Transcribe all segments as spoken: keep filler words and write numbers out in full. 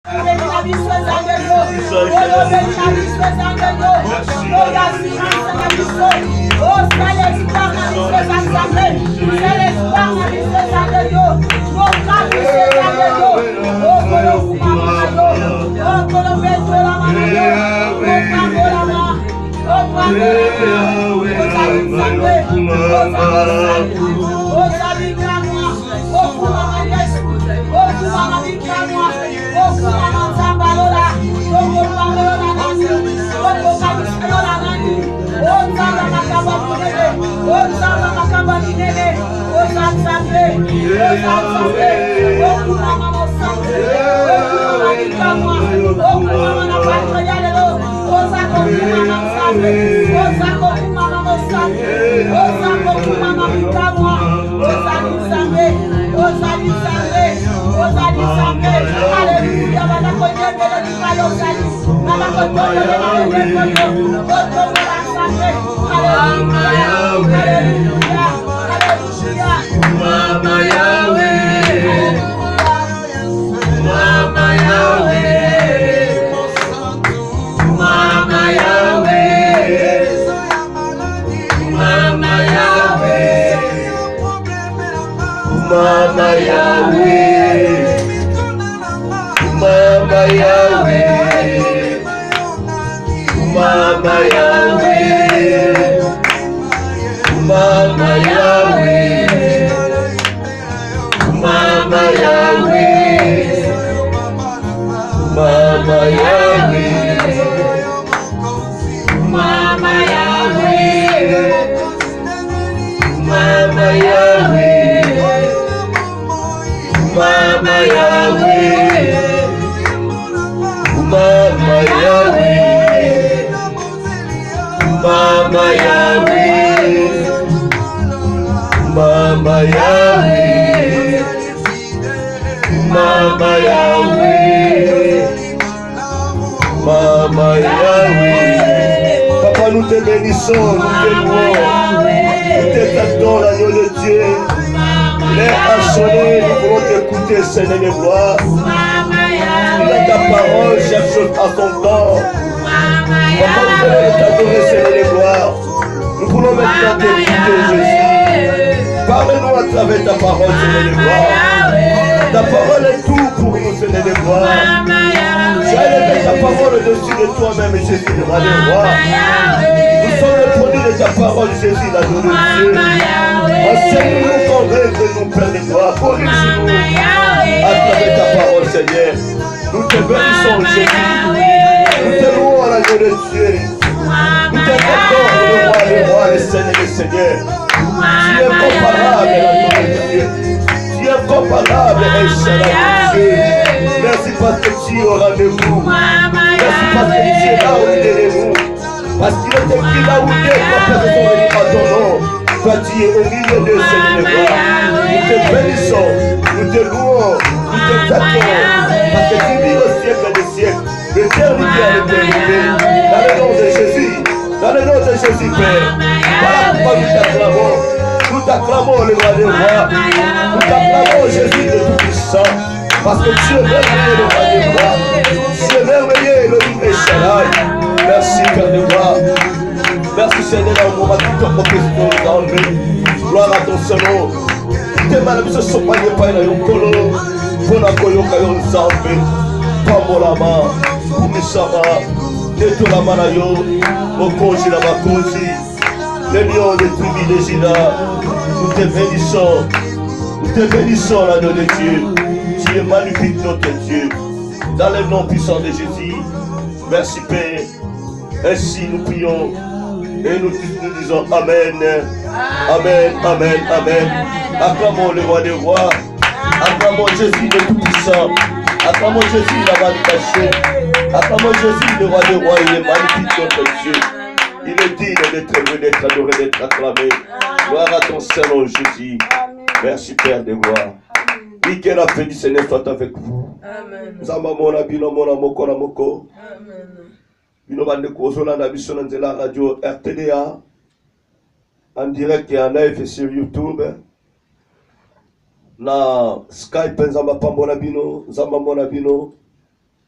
les lions des tribus de Juda, nous te bénissons, nous te bénissons l'agneau de Dieu. Tu es magnifique notre Dieu, dans le nom puissant de Jésus. Merci Père, ainsi nous prions et nous, nous disons Amen, Amen, Amen, Amen. Acclamons le roi des rois, acclamons Jésus le Tout-Puissant, acclamons Jésus la main cachée, acclamons Jésus le roi des rois, il est magnifique notre Dieu. Il est digne d'être élevé, d'être adoré, d'être acclamé. Gloire à ton Seigneur Jésus. Merci Père de gloire. Oui, que la paix du Seigneur soit avec vous. Amen. Zamba mona bino mona moko na moko. Amen. Bino bande kozola na biso na nzela radio R T D A en direct et en live sur YouTube. Na Skype nzamba pambola bino, nzamba mona bino.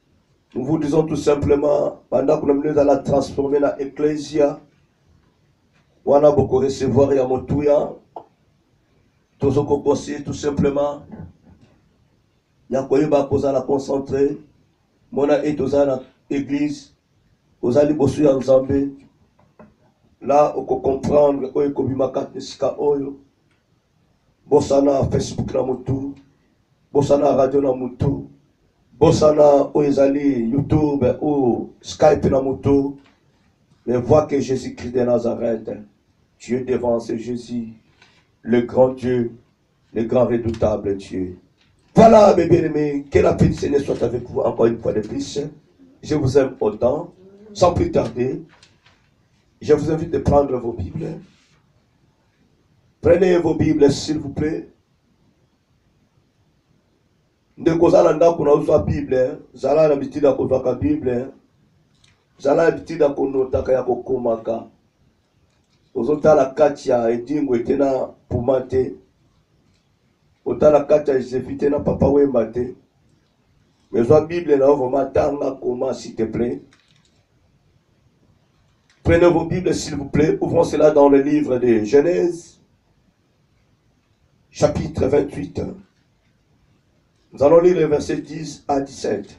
nous vous disons tout simplement, pendant que nous sommes dans la transformer dans l'Ecclésia, on a beaucoup recevoir et à Motouya, tout ce qu'on conseille tout simplement, il y a quoi il la concentrer, mon a été dans l'église, aux allez bosser en Zambie, là on peut comprendre, on peut comprendre que oyo, bossana Facebook na Motou, bossana radio na Motou, bossana oezali YouTube ou Skype na Motou, mais vois que Jésus-Christ de Nazareth, Dieu devant c'est Jésus, le grand Dieu, le grand redoutable Dieu. Voilà, mes bien-aimés, que la paix du Seigneur soit avec vous encore une fois de plus. Je vous aime autant. Sans plus tarder, je vous invite de prendre vos Bibles. Prenez vos Bibles, s'il vous plaît. Ne kozala ndako na uzwa Bible, zala na bitida kozwaka Bible, zala na bitida konotaka ya kokomaka. Ozotala kati ya edingo etena pumate. Otala kati ya Jésus na papa wemba te. Mais la Bible na vraiment tanga comment s'il te plaît. Prenez vos Bibles s'il vous plaît, ouvrons cela dans le livre de Genèse, chapitre vingt-huit. Nous allons lire les versets dix à dix-sept.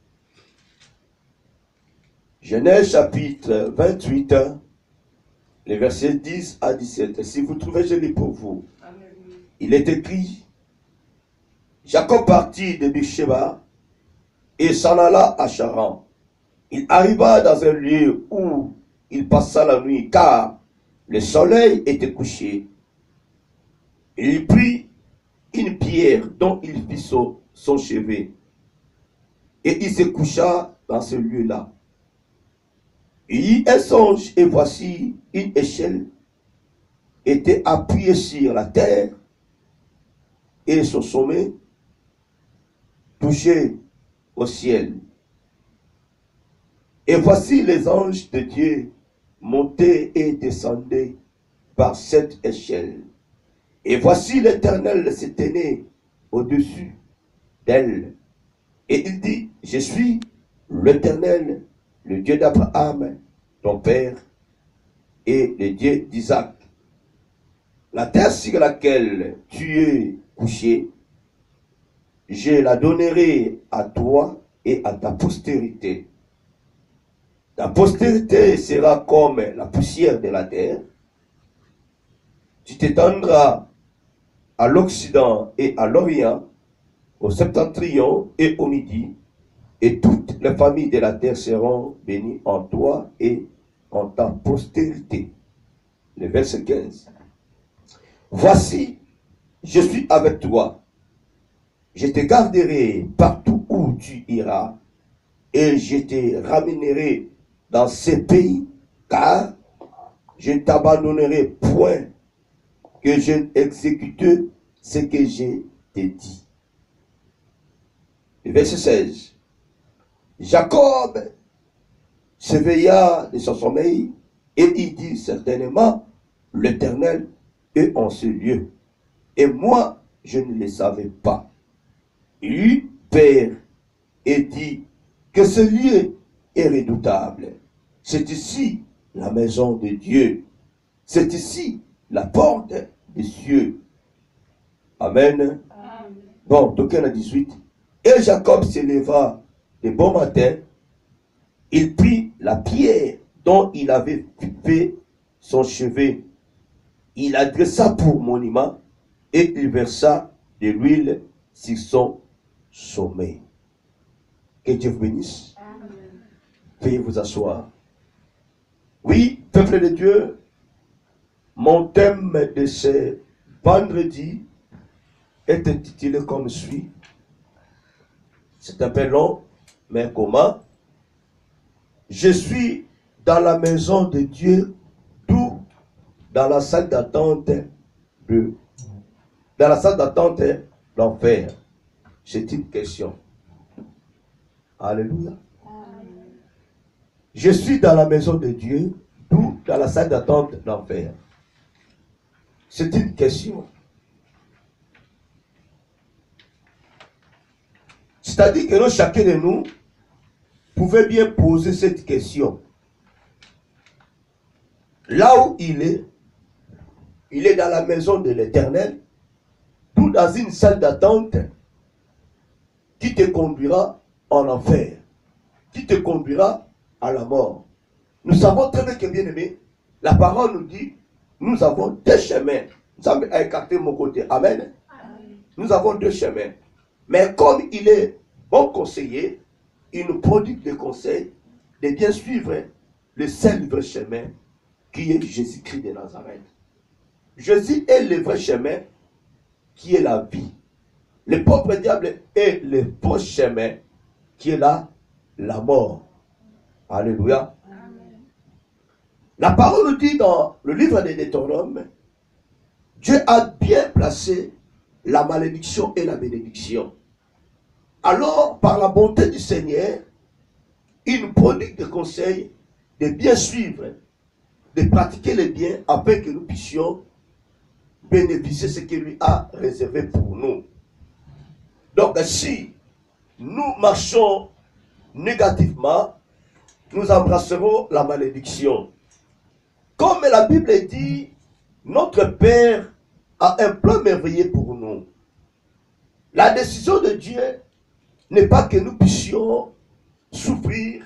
Genèse chapitre vingt-huit, les versets dix à dix-sept. Si vous trouvez, je lis pour vous. Amen. Il est écrit, Jacob partit de Beersheba et s'en alla à Charan. Il arriva dans un lieu où il passa la nuit, car le soleil était couché. Il prit une pierre dont il fit son, son chevet, et il se coucha dans ce lieu-là. Il y eut un songe, et voici une échelle était appuyée sur la terre, et son sommet touchait au ciel. Et voici les anges de Dieu montaient et descendaient par cette échelle. Et voici l'Éternel se tenait au-dessus d'elle. Et il dit, je suis l'Éternel, le Dieu d'Abraham, ton père, et le Dieu d'Isaac. La terre sur laquelle tu es couché, je la donnerai à toi et à ta postérité. Ta postérité sera comme la poussière de la terre. Tu t'étendras à l'Occident et à l'Orient, au septentrion et au midi, et toutes les familles de la terre seront bénies en toi et en ta postérité. Le verset quinze. Voici, je suis avec toi. Je te garderai partout où tu iras, et je te ramènerai dans ces pays, car je ne t'abandonnerai point, que je n'exécute ce que je t'ai dit. Le verset seize. Jacob s'éveilla de son sommeil et il dit certainement, l'Éternel est en ce lieu. Et moi, je ne le savais pas. Il eut peur et dit que ce lieu est redoutable. C'est ici la maison de Dieu. C'est ici la porte des cieux. Amen. Amen. Bon, donc à dix-huit. Et Jacob s'éleva de bon matin. Il prit la pierre dont il avait fait son chevet. Il adressa pour monument et il versa de l'huile sur son sommet. Que Dieu vous bénisse. Amen. Veuillez vous asseoir. Oui, peuple de Dieu, mon thème de ce vendredi est intitulé comme suit. C'est un peu long, mais comment? Je suis dans la maison de Dieu, tout dans la salle d'attente de dans la salle d'attente l'enfer. C'est une question. Alléluia. Amen. Je suis dans la maison de Dieu, tout dans la salle d'attente d'enfer. C'est une question. C'est-à-dire que nous, chacun de nous, pouvait bien poser cette question. Là où il est, il est dans la maison de l'Éternel, tout dans une salle d'attente qui te conduira en enfer, qui te conduira à la mort. Nous savons très bien que, bien aimé, la parole nous dit, nous avons deux chemins. Nous avons écarté mon côté. Amen. Amen. Nous avons deux chemins. Mais comme il est bon conseiller, il nous prodigue des conseils de bien suivre le seul vrai chemin qui est Jésus-Christ de Nazareth. Jésus est le vrai chemin qui est la vie. Le pauvre diable est le faux chemin qui est là, la mort. Alléluia. Amen. La parole nous dit dans le livre de Deutéronome, Dieu a bien placé la malédiction et la bénédiction. Alors, par la bonté du Seigneur, il nous prodigue des conseils de bien suivre, de pratiquer les biens afin que nous puissions bénéficier de ce qu'il lui a réservé pour nous. Donc, si nous marchons négativement, nous embrasserons la malédiction. Comme la Bible dit, notre Père a un plan merveilleux pour nous. La décision de Dieu n'est pas que nous puissions souffrir,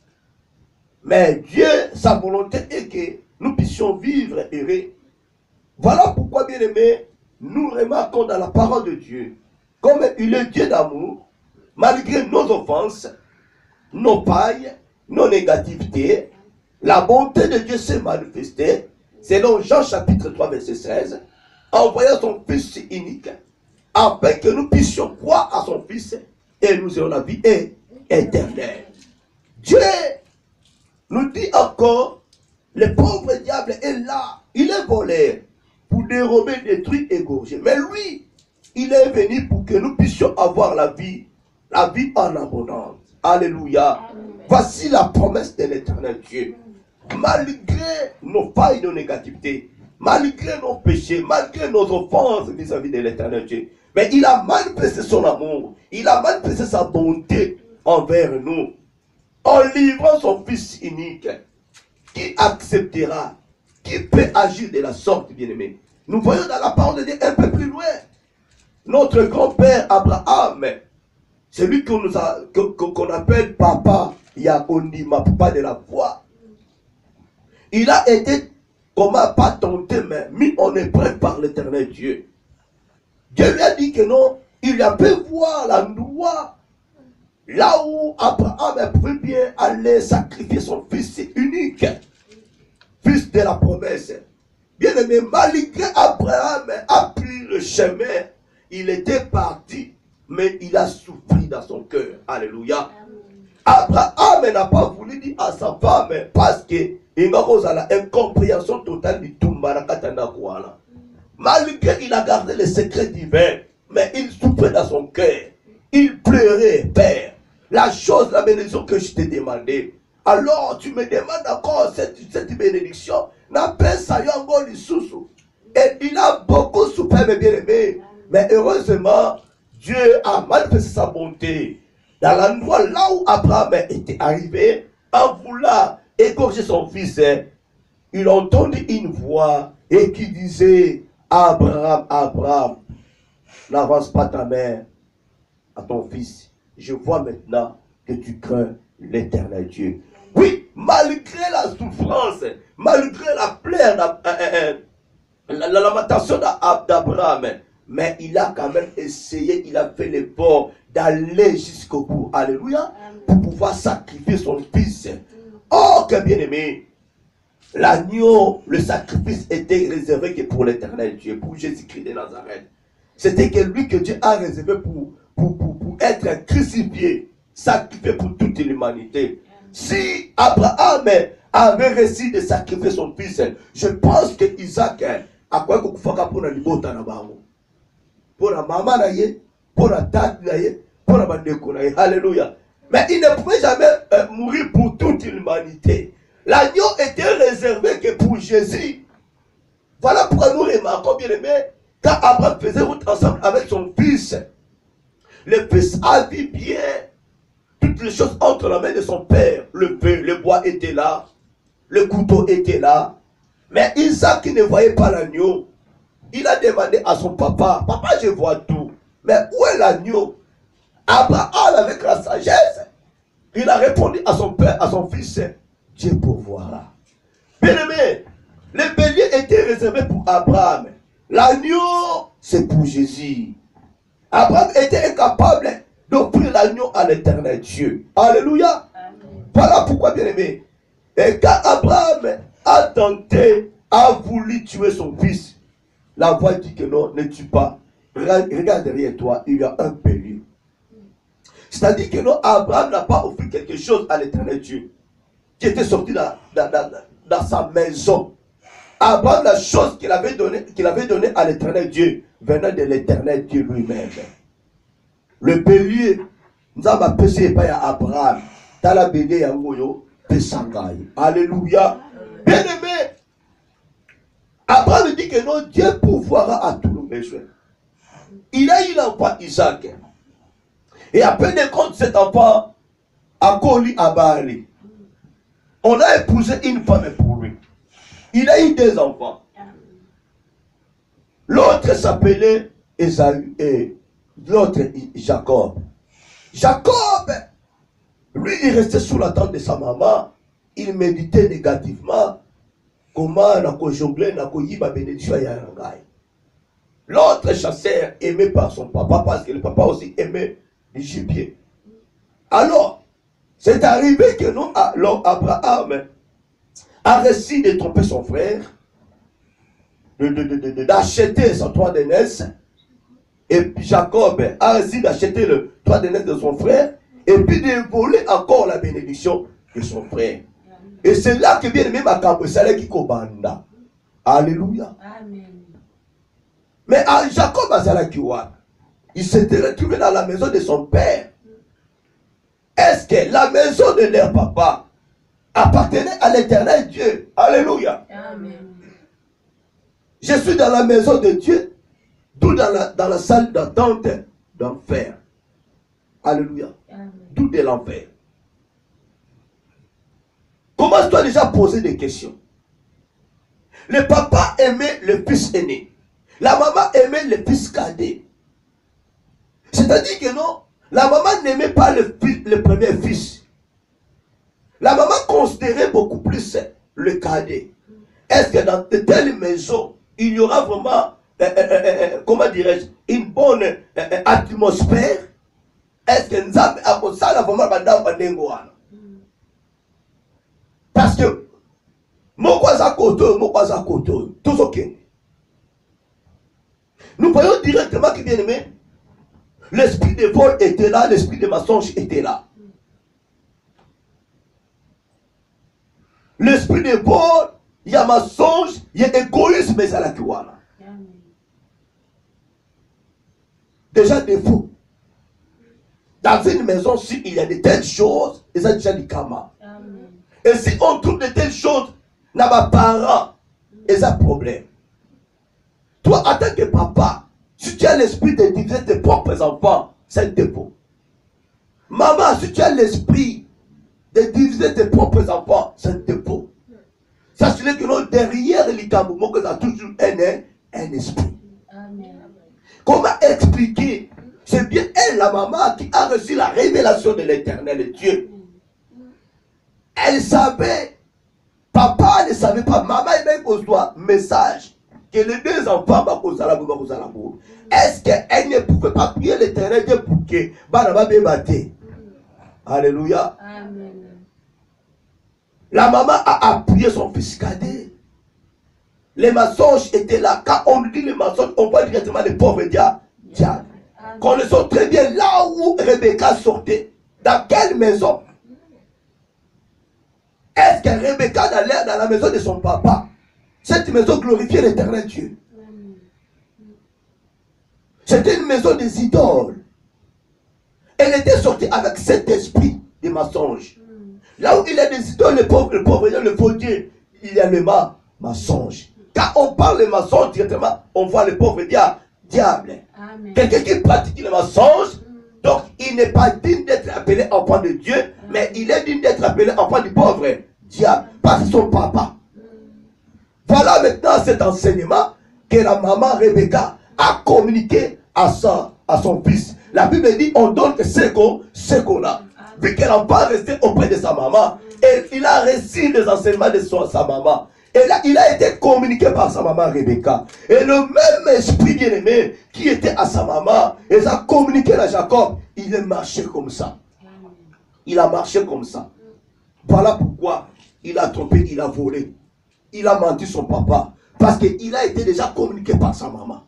mais Dieu, sa volonté est que nous puissions vivre heureux. Voilà pourquoi, bien aimés, nous remarquons dans la parole de Dieu, comme il est Dieu d'amour, malgré nos offenses, nos failles, nos négativités, la bonté de Dieu s'est manifestée, selon Jean chapitre trois, verset seize, en envoyant son Fils unique, afin que nous puissions croire à son Fils et nous ayons la vie éternelle. Dieu nous dit encore, le pauvre diable est là, il est volé pour dérober, détruire, égorger. Mais lui, il est venu pour que nous puissions avoir la vie, la vie en abondance. Alléluia. Amen. Voici la promesse de l'Éternel Dieu. Malgré nos failles de négativité, malgré nos péchés, malgré nos offenses vis-à-vis de l'Éternel Dieu, mais il a manifesté son amour, il a manifesté sa bonté envers nous, en livrant son Fils unique, qui acceptera, qui peut agir de la sorte, bien-aimé. Nous voyons dans la parole de Dieu un peu plus loin, notre grand-père Abraham, celui qu'on nous a, qu'on appelle Papa Yakonima, Papa de la foi. Il a été, comment pas tenté, mais mis en épreuve par l'Éternel Dieu. Dieu lui a dit que non, il a pu voir l'endroit là où Abraham pouvait bien aller sacrifier son fils unique, fils de la promesse. Bien aimé, malgré Abraham a pris le chemin, il était parti, mais il a souffert dans son cœur. Alléluia. Abraham n'a pas voulu dire à sa femme parce que il a une incompréhension totale du tout. Malgré qu'il a gardé le secret divin, mais il souffrait dans son cœur. Il pleurait, Père. La chose, la bénédiction que je t'ai demandé. Alors tu me demandes encore cette, cette bénédiction. N'appelle ça encore du sous. Et il a beaucoup souffert, mes bien-aimés. Mais heureusement, Dieu a manifesté sa bonté. Dans l'endroit là où Abraham était arrivé, en voulant égorger son fils, il entendit une voix et qui disait, Abraham, Abraham, n'avance pas ta main à ton fils. Je vois maintenant que tu crains l'Éternel Dieu. Oui, malgré la souffrance, malgré la plaie, la, euh, la, la lamentation d'Abraham, mais il a quand même essayé, il a fait l'effort d'aller jusqu'au bout. Alléluia. Pour pouvoir sacrifier son fils. Oh, que bien aimé. L'agneau, le sacrifice était réservé que pour l'Éternel Dieu, pour Jésus-Christ de Nazareth. C'était que lui que Dieu a réservé pour, pour, pour, pour être crucifié, sacrifié pour toute l'humanité. Si Abraham avait réussi de sacrifier son fils, je pense que Isaac a quoi qu'on fasse pour la liberté na bango. Pour la maman naïe, pour la tante naïe, pour la bandeko naïe. Alléluia. Mais il ne pouvait jamais euh, mourir pour toute l'humanité. L'agneau était réservé que pour Jésus. Voilà pourquoi nous remarquons bien aimé, quand Abraham faisait route ensemble avec son fils, le fils a vu bien toutes les choses entre la main de son père. Le feu, le bois était là, le couteau était là. Mais Isaac qui ne voyait pas l'agneau, il a demandé à son papa, papa je vois tout, mais où est l'agneau? Abraham avec la sagesse, il a répondu à son père, à son fils, Dieu pourvoira. Bien aimé, le bélier était réservé pour Abraham. L'agneau, c'est pour Jésus. Abraham était incapable d'offrir l'agneau à l'éternel Dieu. Alléluia. Amen. Voilà pourquoi, bien aimé, et quand Abraham a tenté, a voulu tuer son fils, la voix dit que non, ne tue pas. Regarde, regarde derrière toi, il y a un bélier. C'est-à-dire que non, Abraham n'a pas offert quelque chose à l'éternel Dieu, qui était sorti dans, dans, dans, dans sa maison. Abraham, la chose qu'il avait donnée qu'il avait donné à l'éternel Dieu, venant de l'éternel Dieu lui-même. Le bélier, nous avons appelé pas à Abraham. Dans la bélier, il y a un Alléluia. Bien aimé, Abraham dit que non, Dieu pourvoira à tous nos besoins. Il a eu l'enfant Isaac. Et après de compte, cet enfant a collé à Bali. On a épousé une femme pour lui. Il a eu deux enfants. L'autre s'appelait Esaü et l'autre Jacob. Jacob, lui, il restait sous la tente de sa maman. Il méditait négativement. Comment on a jonglé, on a eu ma bénédiction à Yarangai. L'autre chasseur aimé par son papa, parce que le papa aussi aimait le gibier. Alors, c'est arrivé que nous, alors Abraham a réussi de tromper son frère, d'acheter son droit d'aînesse, et puis Jacob a réussi d'acheter le droit d'aînesse de son frère, et puis de voler encore la bénédiction de son frère. Et c'est là que vient même Makambo Salé qui commanda. Alléluia. Amen. Mais à Jacob Azalakiwa, il s'était retrouvé dans la maison de son père. Est-ce que la maison de leur papa appartenait à l'éternel Dieu? Alléluia. Amen. Je suis dans la maison de Dieu, d'où dans la, dans la salle d'attente d'enfer. Alléluia. D'où de l'enfer. Comment tu as déjà posé des questions? Le papa aimait le fils aîné. La maman aimait le fils cadet. C'est-à-dire que non, la maman n'aimait pas le, le premier fils. La maman considérait beaucoup plus le cadet. Est-ce que dans de telles maisons, il y aura vraiment, euh, euh, euh, comment dirais-je, une bonne euh, euh, atmosphère? Est-ce que nous avons ça vraiment dans parce que mon voisin côté, mon voisin côté, tout ok. Nous voyons directement que bien aimé, l'esprit de vol était là, l'esprit de mensonge était là. L'esprit de vol, il y a mensonge, il y a égoïsme, mais ça la kiwana. Déjà des fous. Dans une maison, s'il y a de telles choses, ils ont déjà du karma. Et si on trouve de telles choses, n'a pas parents, ils ont un problème. Toi, en tant que papa, si tu as l'esprit de diviser tes propres enfants, c'est un défaut. Maman, si tu as l'esprit de diviser tes propres enfants, c'est un défaut. Sachez que non, derrière l'Itamboumou, que ça a toujours un, un esprit. Amen. Comment expliquer? C'est bien elle, la maman, qui a reçu la révélation de l'éternel Dieu. Elle savait, papa ne savait pas, maman même reçoit message que les deux enfants vont causer la boue, causer la boue. Est-ce qu'elle ne pouvait pas prier l'éternel Dieu pour que Baraba bébate? Alléluia. Amen. La maman a appuyé son fils cadet. Les mensonges étaient là. Quand on dit les mensonges, on voit directement les pauvres diables. Connaissons très bien là où Rebecca sortait. Dans quelle maison? Est-ce que Rebecca allait dans la maison de son papa? Cette maison glorifiait l'éternel Dieu. C'était une maison des idoles. Elle était sortie avec cet esprit de mensonge. Là où il y a des idoles, le pauvre, le pauvre, le faux Dieu, il y a le mensonge. Quand on parle de mensonge directement, on voit le pauvre diable. diable. Quelqu'un qui pratique le mensonge, Donc, il n'est pas digne d'être appelé enfant de Dieu, mais il est digne d'être appelé enfant du pauvre diable, par son papa. Voilà maintenant cet enseignement que la maman Rebecca a communiqué à, sa, à son fils. La Bible dit, on donne que ce qu'on ce qu'on a. Vu qu'elle n'a pas resté auprès de sa maman, et il a reçu les enseignements de son, sa maman. Et là, il a été communiqué par sa maman Rebecca. Et le même esprit bien-aimé qui était à sa maman, et ça a communiqué à Jacob, il est marché comme ça. Il a marché comme ça. Voilà pourquoi il a trompé, il a volé. Il a menti son papa. Parce qu'il a été déjà communiqué par sa maman.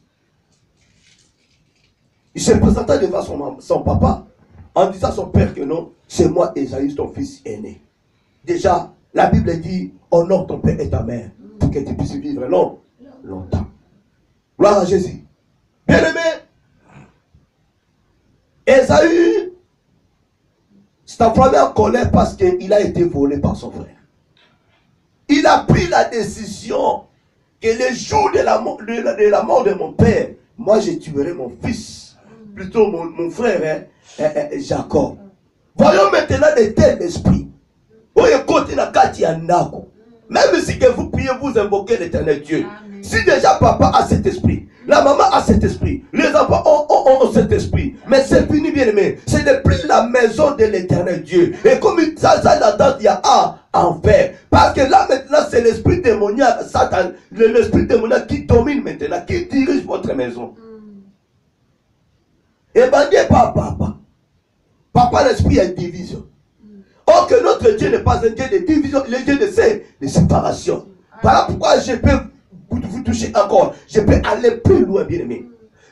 Il s'est présenté devant son, son papa en disant à son père que non, c'est moi Esaïe, ton fils aîné. Déjà, la Bible dit, honore ton père et ta mère pour que tu puisses vivre long, longtemps. Gloire à Jésus. Bien-aimé, Esaïe s'est enflammé en colère parce qu'il a été volé par son frère. Il a pris la décision que le jour de la, de la, de la mort de mon père, moi je tuerai mon fils, plutôt mon, mon frère hein, hein, hein, Jacob. Voyons maintenant de tels esprits. Même si que vous priez, vous invoquez l'éternel Dieu. Amen. Si déjà papa a cet esprit, la maman a cet esprit, les enfants ont, ont, ont cet esprit. Mais c'est fini, bien aimé. C'est de prier la maison de l'éternel Dieu. Et comme ça, ça là-dedans, il y a un enfer. Parce que là maintenant, c'est l'esprit démoniaque, Satan, l'esprit démoniaque qui domine maintenant, qui dirige votre maison. Mm. Et ben, Dieu pas papa. Papa, l'esprit est division. Or que notre Dieu n'est pas un Dieu de division, il est un Dieu de, de séparation. Voilà pourquoi je peux vous toucher encore. Je peux aller plus loin, bien aimé.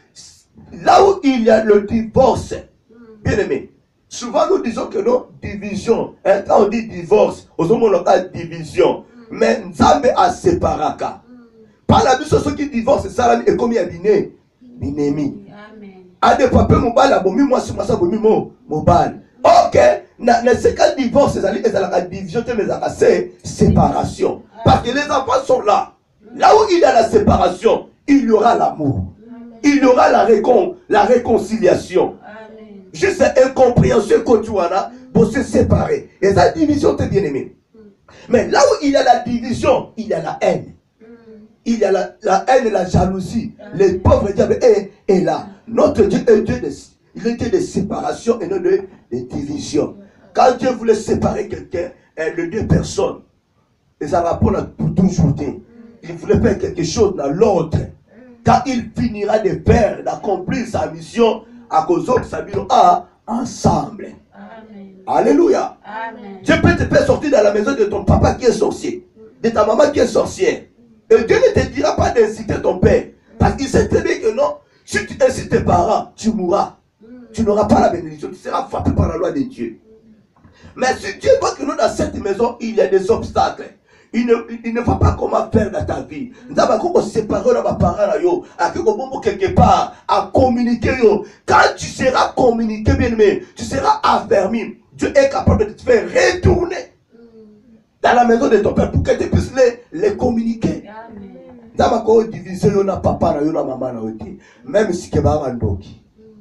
Là où il y a le divorce, bien aimé, souvent nous disons que non, division. Hein, quand on dit divorce, au moment où on a division, mais Nzambe a séparé. Par la vie, ceux qui divorcent, ça est comme il y a biné, binémi. A des papiers, mon bal, moi, c'est moi, ça, mon bal. Ok. Dans ce cas de divorce, c'est la division, c'est séparation. Parce que les enfants sont là. Là où il y a la séparation, il y aura l'amour. Il y aura la, récon, la réconciliation. Amen. Juste incompréhension que tu as pour se séparer. Et cette division, t'es bien aimé. Mais là où il y a la division, il y a la haine. Il y a la, la haine et la jalousie. Les pauvres diables est, est là. Notre Dieu est Dieu de, il est Dieu de séparation et non de, de division. Quand Dieu voulait séparer quelqu'un, de deux personnes, et ça rapporte à pour toujours, il voulait faire quelque chose dans l'autre. Quand il finira de faire, d'accomplir sa mission, à cause de sa mission, ah, ensemble. Amen. Alléluia. Amen. Dieu peut te faire sortir dans la maison de ton papa qui est sorcier, de ta maman qui est sorcière. Et Dieu ne te dira pas d'inciter ton père. Parce qu'il sait très bien que non, si tu incites tes parents, tu mourras. Tu n'auras pas la bénédiction, tu seras frappé par la loi de Dieu. Mais si Dieu voit que nous, dans cette maison, il y a des obstacles, il ne, il ne va pas comment faire dans ta vie. Nous avons séparé nos parents, à quelque part, à communiquer. Quand tu seras communiqué, bien aimé, tu seras affermi. Dieu est capable de te faire retourner dans la maison de ton père pour que tu puisses les, les communiquer. Nous avons divisé nos papa et nos maman. Même si tu es un doki.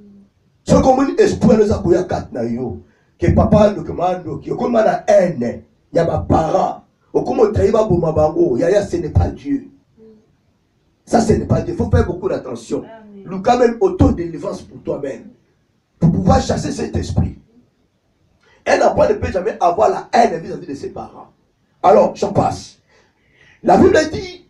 Ce qu'on dit, espoir nous a couillé quatre naïo. Que papa nous commande, que comme on a haine, il y a ma parent. Ou comme on travaille pour ma bango, ce n'est pas Dieu. Ça, ce n'est pas Dieu. Il faut faire beaucoup d'attention. Nous, quand même, auto-délivrance pour toi-même. Pour pouvoir chasser cet esprit. Un enfant ne peut jamais avoir la haine vis-à-vis de ses parents. Alors, j'en passe. La Bible dit,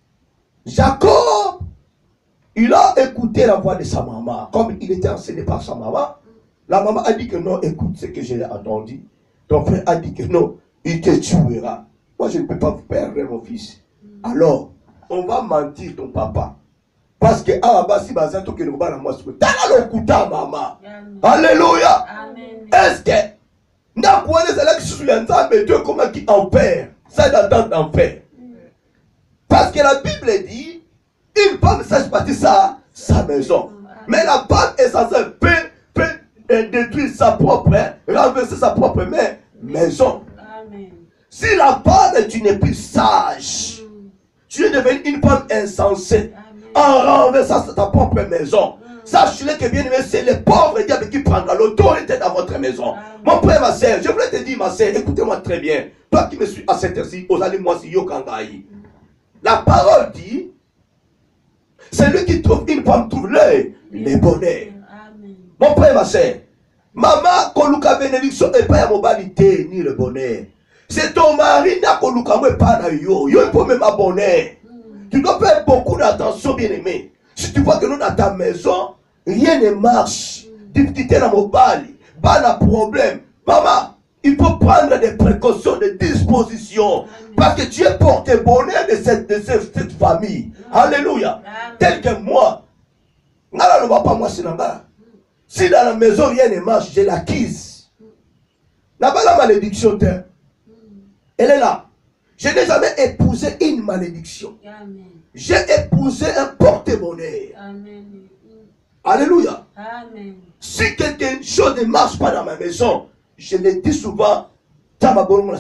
Jacob, il a écouté la voix de sa maman. Comme il était enseigné par sa maman, la maman a dit que non, écoute ce que j'ai entendu. Ton frère a dit que non, il te tuera. Moi, je ne peux pas vous perdre mon fils. Alors, on va mentir ton papa. Parce que, ah, bah, si, bah, c'est tout que nous va moi, t'as le coup maman. Alléluia. Est-ce que, n'a pas les élèves qui se souviennent mais Dieu, comment qui en perd? Ça, d'attente d'en faire. Parce que la Bible dit, une femme sache bâtir sa, sa maison. Mais la femme est censée peut, peut détruire sa propre, renverser sa propre maison. Amen. Si la femme, tu n'es plus sage, mm. tu es devenue une femme insensée, Amen. En renversant ta propre maison, mm. Sachez que bien aimé, c'est le pauvre diable qui prendra l'autorité dans votre maison. Mon frère, ma soeur, je voulais te dire, ma soeur, écoutez-moi très bien. Toi qui me suis à cette heure-ci, aux allez moi si yo kangai. La parole dit, celui qui trouve une femme trouve l'œil, le bonheur. Mon frère, ma soeur, maman, koluka bénédiction et pas à mobilité ni le bonheur. C'est ton mari n'a koluka moi pas na yo. Yo il faut même abonner. Tu dois faire beaucoup d'attention, bien aimé. Si tu vois que nous dans ta maison, rien ne marche. Difficulté dans mon bali, pas de problème. Maman, il faut prendre des précautions, des dispositions. Parce que tu es porté bonheur de cette, de cette, cette famille. Alléluia. Tel que moi. Nala ne va pas moi si nanga. Si dans la maison rien ne marche, je l'acquise. Là-bas la malédiction, elle est là. Je n'ai jamais épousé une malédiction. J'ai épousé un porte-bonheur. Alléluia. Amen. Si quelque chose ne marche pas dans ma maison, je le dis souvent, même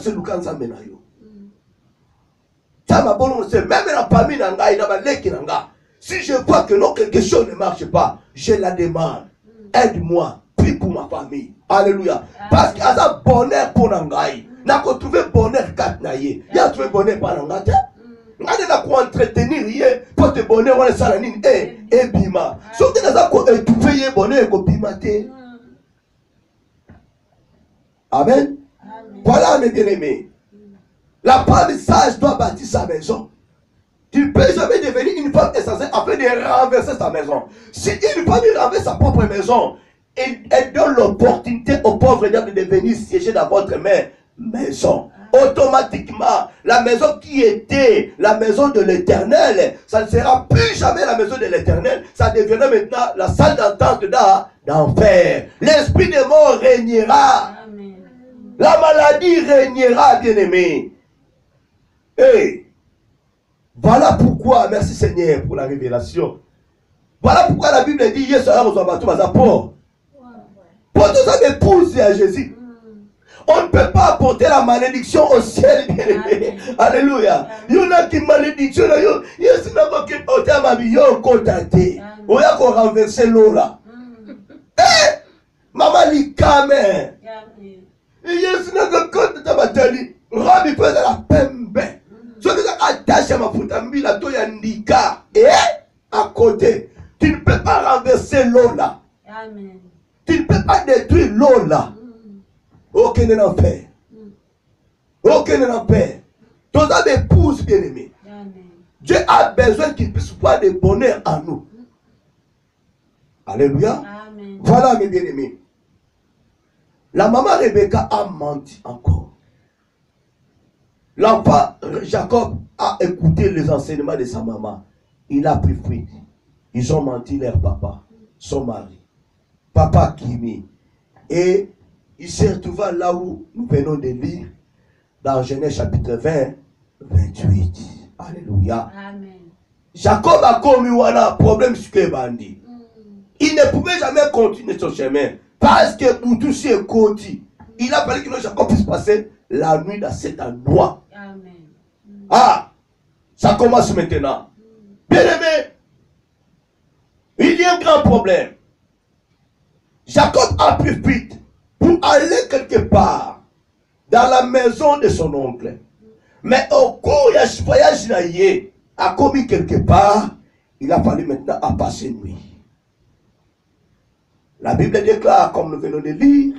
la famille, si je vois que non, quelque chose ne marche pas, je la demande. Aide-moi, prie pour ma famille. Alléluia. Parce qu'il y a un bonheur pour Nangaï. Il y a trouvé bonheur quatre naïe. Il y a trouvé bonheur pour Nangaï. Il y a entretenir rien pour te bonheur. On est salanine. Eh, eh, bima. Sauf que nous avons étouffé bonheur et bima. Amen. Voilà mes bien-aimés. La femme sage doit bâtir sa maison. Tu ne peux jamais devenir une femme essentielle afin de renverser sa maison. Si une femme renverse sa propre maison, elle, elle donne l'opportunité aux pauvres de devenir siéger dans votre maison. Automatiquement, la maison qui était la maison de l'Éternel, ça ne sera plus jamais la maison de l'Éternel. Ça deviendra maintenant la salle d'entente d'enfer. L'esprit de mort régnera. Amen. La maladie régnera, bien-aimé. Hey. Voilà pourquoi, merci Seigneur pour la révélation. Voilà pourquoi la Bible dit, Yes, pour tous ça m'épouse à Jésus. On ne peut pas apporter la malédiction au ciel, bien aimé. Alléluia. Il y en a qui malédiction. Il y a qui portent ma vie. Il y a qui ont renversé l'eau là. Eh! Maman li kamen. Il y a qui ont compté ta bataille. Rabbi peut la pembe. Ce qui est attaché à ma foutambi, la toya nika. Et à côté, tu ne peux pas renverser l'eau là. Amen. Tu ne peux pas détruire l'eau là. Aucun n'en fait. Aucun n'en fait. Tous les épouses bien-aimées. Dieu a besoin qu'il puisse voir des bonheurs en nous. Alléluia. Amen. Voilà mes bien-aimés. La maman Rebecca a menti encore. L'enfant Jacob a écouté les enseignements de sa maman. Il a pris fuite. Ils ont menti leur papa, son mari. Papa Kimi. Et il s'est retrouvé là où nous venons de lire, dans Genèse chapitre vingt, vingt-huit. Alléluia. Amen. Jacob a commis un problème sur le bandit. Il ne pouvait jamais continuer son chemin. Parce que pour tout ce côté, il a fallu que Jacob puisse passer la nuit dans cet endroit. Amen. Ah, ça commence maintenant. Bien aimé, il y a un grand problème. Jacob a pris fuite pour aller quelque part dans la maison de son oncle. Mais au cours du voyage, il a commis quelque part, il a fallu maintenant à passer nuit. La Bible déclare, comme nous venons de lire,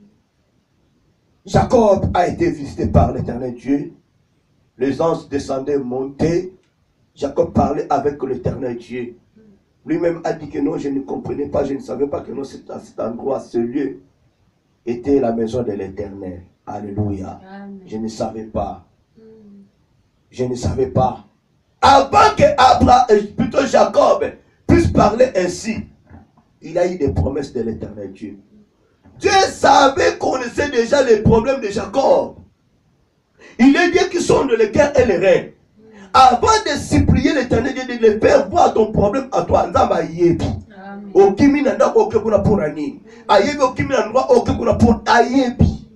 Jacob a été visité par l'Éternel Dieu. Les anges descendaient, montaient. Jacob parlait avec l'Éternel Dieu. Lui-même a dit que non, je ne comprenais pas, je ne savais pas que non, cet, cet endroit, ce lieu, était la maison de l'Éternel. Alléluia. Amen. Je ne savais pas. Je ne savais pas. Avant que Abraham, plutôt Jacob, puisse parler ainsi, il a eu des promesses de l'Éternel Dieu. Dieu savait, connaissait déjà les problèmes de Jacob. Il est dit qu'ils sont de l'équerre et les reins. Avant de supplier l'Éternel Dieu de le faire voir ton problème à toi, Nzamba yebi. Okimi nanda oke kuna pour nini. Ayebi okimi nanda oke kuna pour ayebi.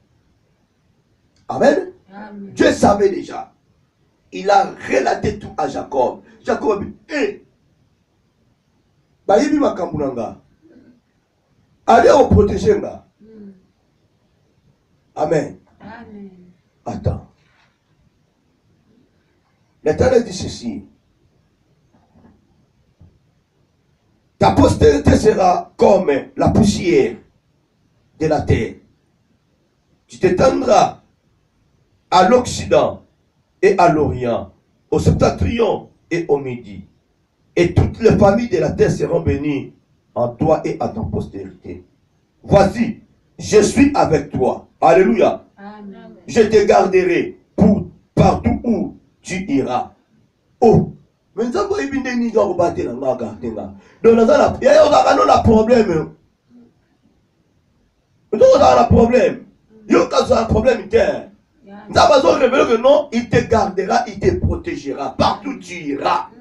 Amen. Amen. Dieu savait déjà. Il a relaté tout à Jacob. Jacob a dit, hé, bayibi makambo na nga. Allez au protéger nga. Amen. Amen. Attends. L'Éternel dit ceci. Ta postérité sera comme la poussière de la terre. Tu t'étendras à l'Occident et à l'Orient, au septentrion et au Midi. Et toutes les familles de la terre seront bénies en toi et à ta postérité. Voici, je suis avec toi. Alléluia. Amen. Je te garderai pour partout où tu iras. Oh, mais nous avons eu des nids au bâti dans la gare. Donc, nous avons un problème. Nous avons un problème. Nous avons un problème interne. Nous avons révélé que non, il te gardera, il te protégera. Partout où tu iras.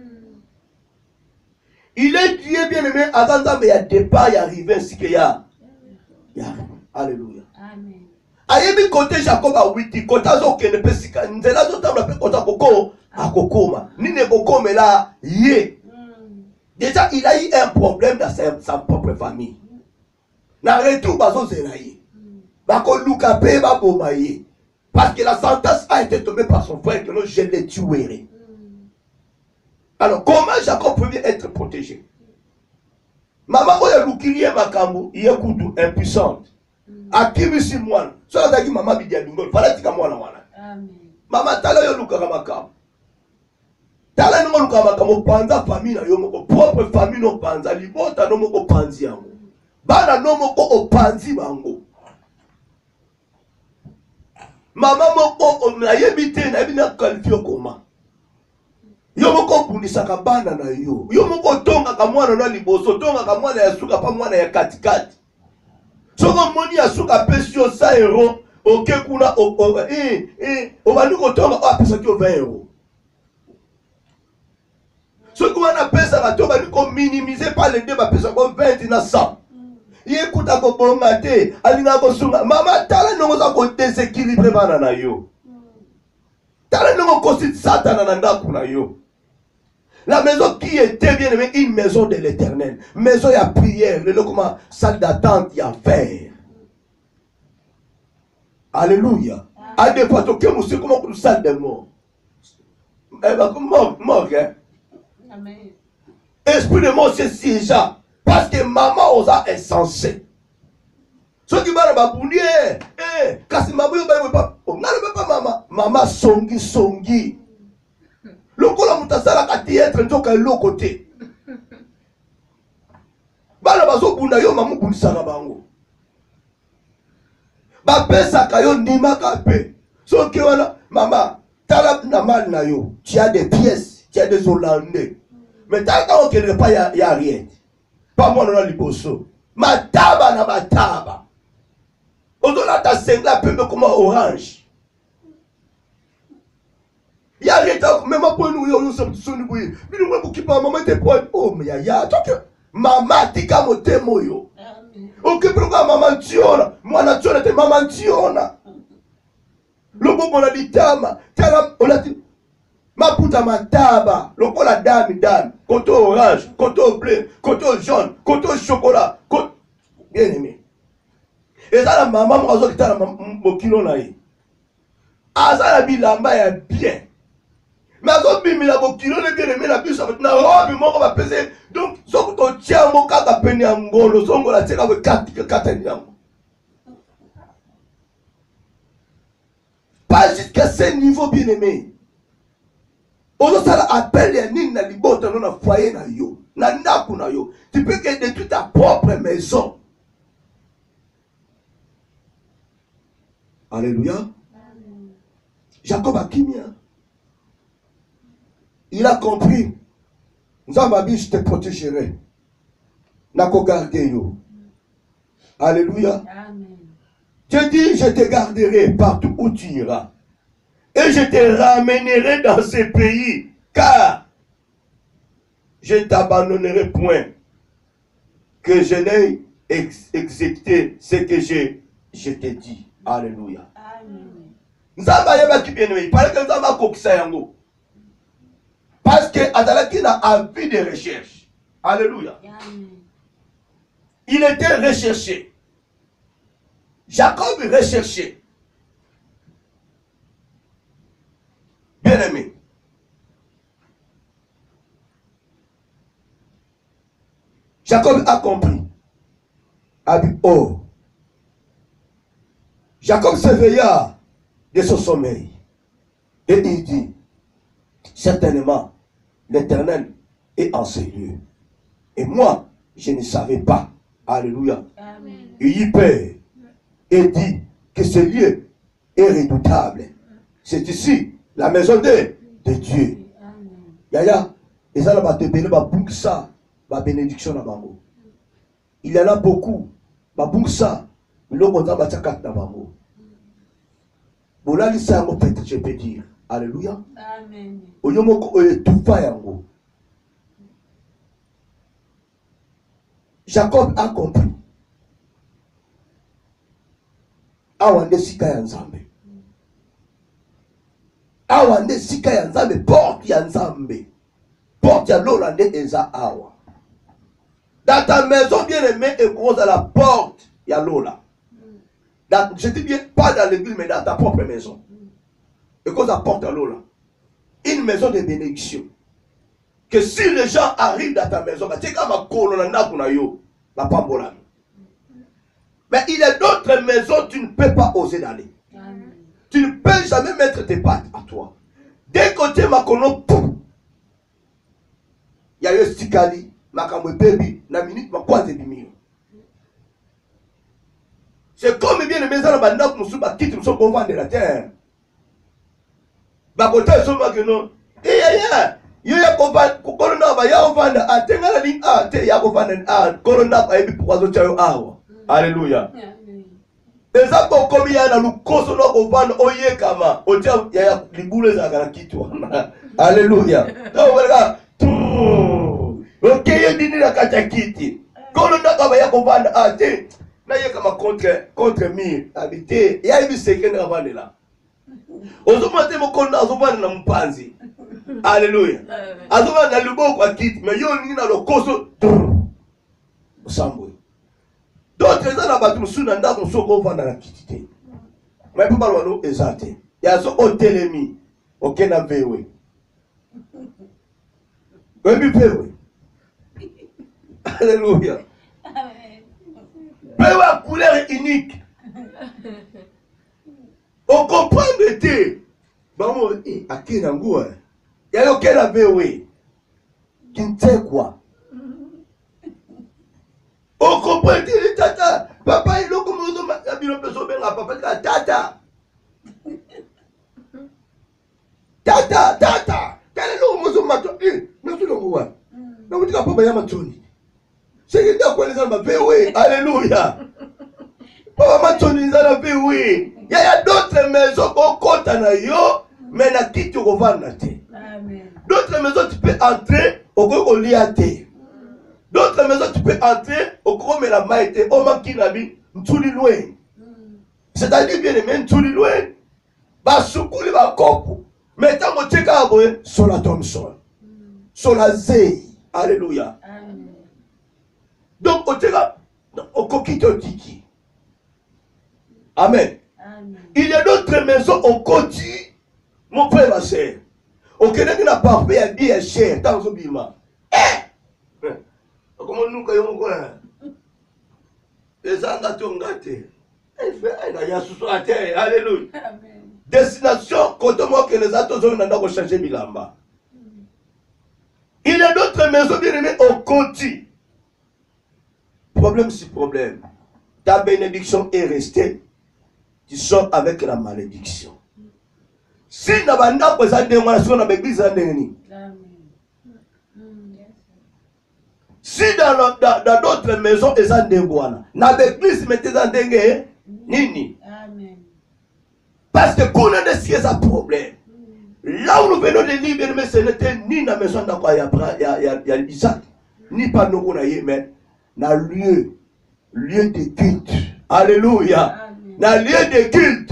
Il est Dieu bien-aimé, avant ça, mais il y a départ, il y a arrivé ainsi qu'il y a. Alléluia. Amen. Ayebi côté Jacob a huit côté zo kene pesika nzela zo tamba pe côté koko akokoma ni ne kokoma là yé. Déjà il a eu un problème dans sa, sa propre famille. Na retour bazo zelaye. Bako luka pe ba bomaye. Parce que la sentence a été tombée par son frère que non je l'ai tué. Alors comment Jacob pouvait être protégé? Maman oya lukilie makambo yekudu impuissante. Akibisi mwana. So azaki mama bidia bingo. Fala tika mwana wana. Amen. Mama tala yo luka makambo. Tala no luka makambo panza famille na yo moko propre famille no panza libota no moko panzi yango. Bana no moko opanzi bango. Mama moko na yebite na bina qualifié koma. Yo moko bundisaka bana na yo. Yo moko tonga ka mwana na liboso, tonga ka mwana ya suka pa mwana ya katikati. Soko moni ya suka pesio sa euro, oke kuna o o eh eh o banu ko tonga o apesa ki o vingt euros. Soko wana pesa ba to banu ko minimiser par les deux ba pesa ko vingt na cent. Ye kuta ko bonga te, alinga ko sunga. Mama tala nongo za ko déséquilibré bana na yo. Tala nongo ko sit satana na ndaku na yo. La maison qui était bien aimée, une maison de l'Éternel. Maison, il y a prière. Le comment salle d'attente, il y a faire. Alléluia. À des fois, tu es comme une salle de mort. Eh bien, comme mort, mort, hein. Amen. Esprit de mort, c'est siégeant. Parce que maman osa est censée. Ceux qui m'ont baboulié, eh, kasi maman, on n'a pas maman. Maman songi, songi. Lokola mutasala kati être nzoka lo côté. Bala bazo bunda yo mamu bundisaka bango. Ba pesa ka yo ndima ka pe. So ki wana mama tala na mal na yo. Tu as des pièces, tu as des Hollandais. Mais tant qu'on ne pas ya ya rien. Pas moi na liboso. Mataba na mataba. Ozola ta sengla pembe comme orange. Il y a rien même pour nous, nous sommes tous nous. Mais nous, nous qui parlons, maman, t'es point. Oh, mais il y a. Donc, maman, t'es comme t'es moyo. Ok, pourquoi maman, tu en moi, na tu en maman, tu en le bon, on a dit tama. On a dit, ma puta ma taba. Le bon, la dame, dame. Côté orange, côté bleu, côté jaune, côté chocolat. Bien aimé. Et ça, la maman, moi, je suis là, mon kilo là. Ah, ça, la bilamba est bien. Mais quand tu as un kilo de bien aimé, la puce avec la robe, moi, on va peser. Donc, si tu tiens mon cas à peine en gros, si on la tient avec quatre ans. Pas jusqu'à ce niveau, bien aimé. On a appelé à Nina Libota, on a foyer na yo. Na naku na yo. Tu peux que détruire ta propre maison. Alléluia. Jacob a kimia. Il a compris. Nzambabi, je te protégerai. Nako garder yo. Alléluia. Amen. Je dis, je te garderai partout où tu iras. Et je te ramènerai dans ce pays. Car je ne t'abandonnerai point. Que je n'ai ex exécuté ce que je, je t'ai dit. Alléluia. Amen. Nzamba yeba ki bien aimé. Il paraît que Nzamba kokisa yango. Parce que Adalaki n'a envie de recherche. Alléluia. Amen. Il était recherché. Jacob est recherché. Bien-aimé. Jacob a compris. A dit, oh. Jacob s'éveilla de son sommeil. Et il dit, certainement, l'Éternel est en ces lieux. Et moi, je ne savais pas. Alléluia. Amen. Il y paie et dit que ce lieu est redoutable. C'est ici, la maison de, de Dieu. Amen. Yaya, et ça, va te bénir, va boucler ça, va bénédiction à Bango. Il y en a beaucoup. Va boucler ça, mais l'on va te faire dans Bango. Voilà, peut-être, je peux dire. Alléluia. Amen. Oyomoko est tout pas yango. Jacob a compris. Awande sika ya nzambe. Awande sika ya nzambe, porte ya nzambe. Porte ya l'olande eza awa. Dans ta maison bien-aimée, et cause à la porte ya lola. Dans, je dis bien, pas dans l'église, mais dans ta propre maison. Et cause à la porte ya lola. Une maison de bénédiction. Que si les gens arrivent dans ta maison, c'est comme un colonel. Mais il y a d'autres maisons, tu ne peux pas oser d'aller. Amen. Tu ne peux jamais mettre tes pattes à toi. Dès que tu es makono, il y a eu Stikali, Makamwe Baby, na minute, ma quoi de bimio. C'est comme bien les maisons, bah, n'a pas souba quitte, nous sommes au vent de la terre. Bah, côté, ils sont makono. Eh, ya, ya. Yo ya kovanda, corona ba ya kovanda, atenga la ligne A, te ya kovanda, ah, corona ba ebi pour azo chayo awa. Alléluia. Les gens comme il y a dans le coso no kovanda, oye kama, otia ya ya ligule za kana kitu. Alléluia. Donc voilà. Ok, yo dini la kacha kiti. Corona ba ya kovanda, ah, te na ye kama contre contre mi, habité, ya ebi sekenda kovanda la. Ozomate mo corona ozomana na mpanzi. Alléluia. Azoba na lubo kwa kiti, mais yo ni na lokoso. Osambwe. D'autres gens na batu musu na ndako soko vanda na kiti te. Mais papa lwalo ezate. Ya so otelemi. Okena vewe. Webi vewe. Alléluia. Vewe a couleur unique. On comprend te. Bamo eh akena ngua. Il y a aucun avé, qui ne sait quoi. On comprend, il dit, tata, papa, il a comme on a papa, tata. Tata, tata. Quel est le mot de ma tonne? Nous sommes au roi. Nous sommes pas bien ma tonne. C'est que tu as les gens, oui, alléluia. Papa, ma tonne, ils en avaient, oui. Il y a d'autres maisons qu'on compte à yo, mais na qui tu revends na te. D'autres maisons, tu peux entrer au gros liaté. D'autres maisons, tu peux entrer au gros mais la maïté, au makinabi, m'touli loin. C'est-à-dire, bien aimé, m'touli loin. Ba soukouli ba kopo. Mais tant que tu es aboué, sur la Thompson. Sur la Zé. Alléluia. Donc, au tira, au coquito tiki. Amen. Il y a d'autres maisons au côté, mon frère, ma soeur. Au Québec, n'a pas fait un bien cher dans ce bima. Eh! Comment nous caillons quoi? Les angatons gâtés. Alléluia. Destination, quand moi que les atos ont d'abord changé Bilamba. Il y a d'autres maisons bien aimées au côté. Problème sur problème. Ta bénédiction est restée. Tu sors avec la malédiction. Si na banda ko za ndenge na sona l'église za ndenge ni. Si dans dans d'autres maisons et za ndenge wana. Na l'église mettez za ndenge nini. Amen. Parce que qu'on a des sièges à problème. Là où nous venons de lire, mais ce n'était ni la maison d'Abraham, il y a, il y a, il y a Isaac, ni pas nous qu'on a eu, mais dans le lieu, lieu de culte. Alléluia. Dans le lieu de culte.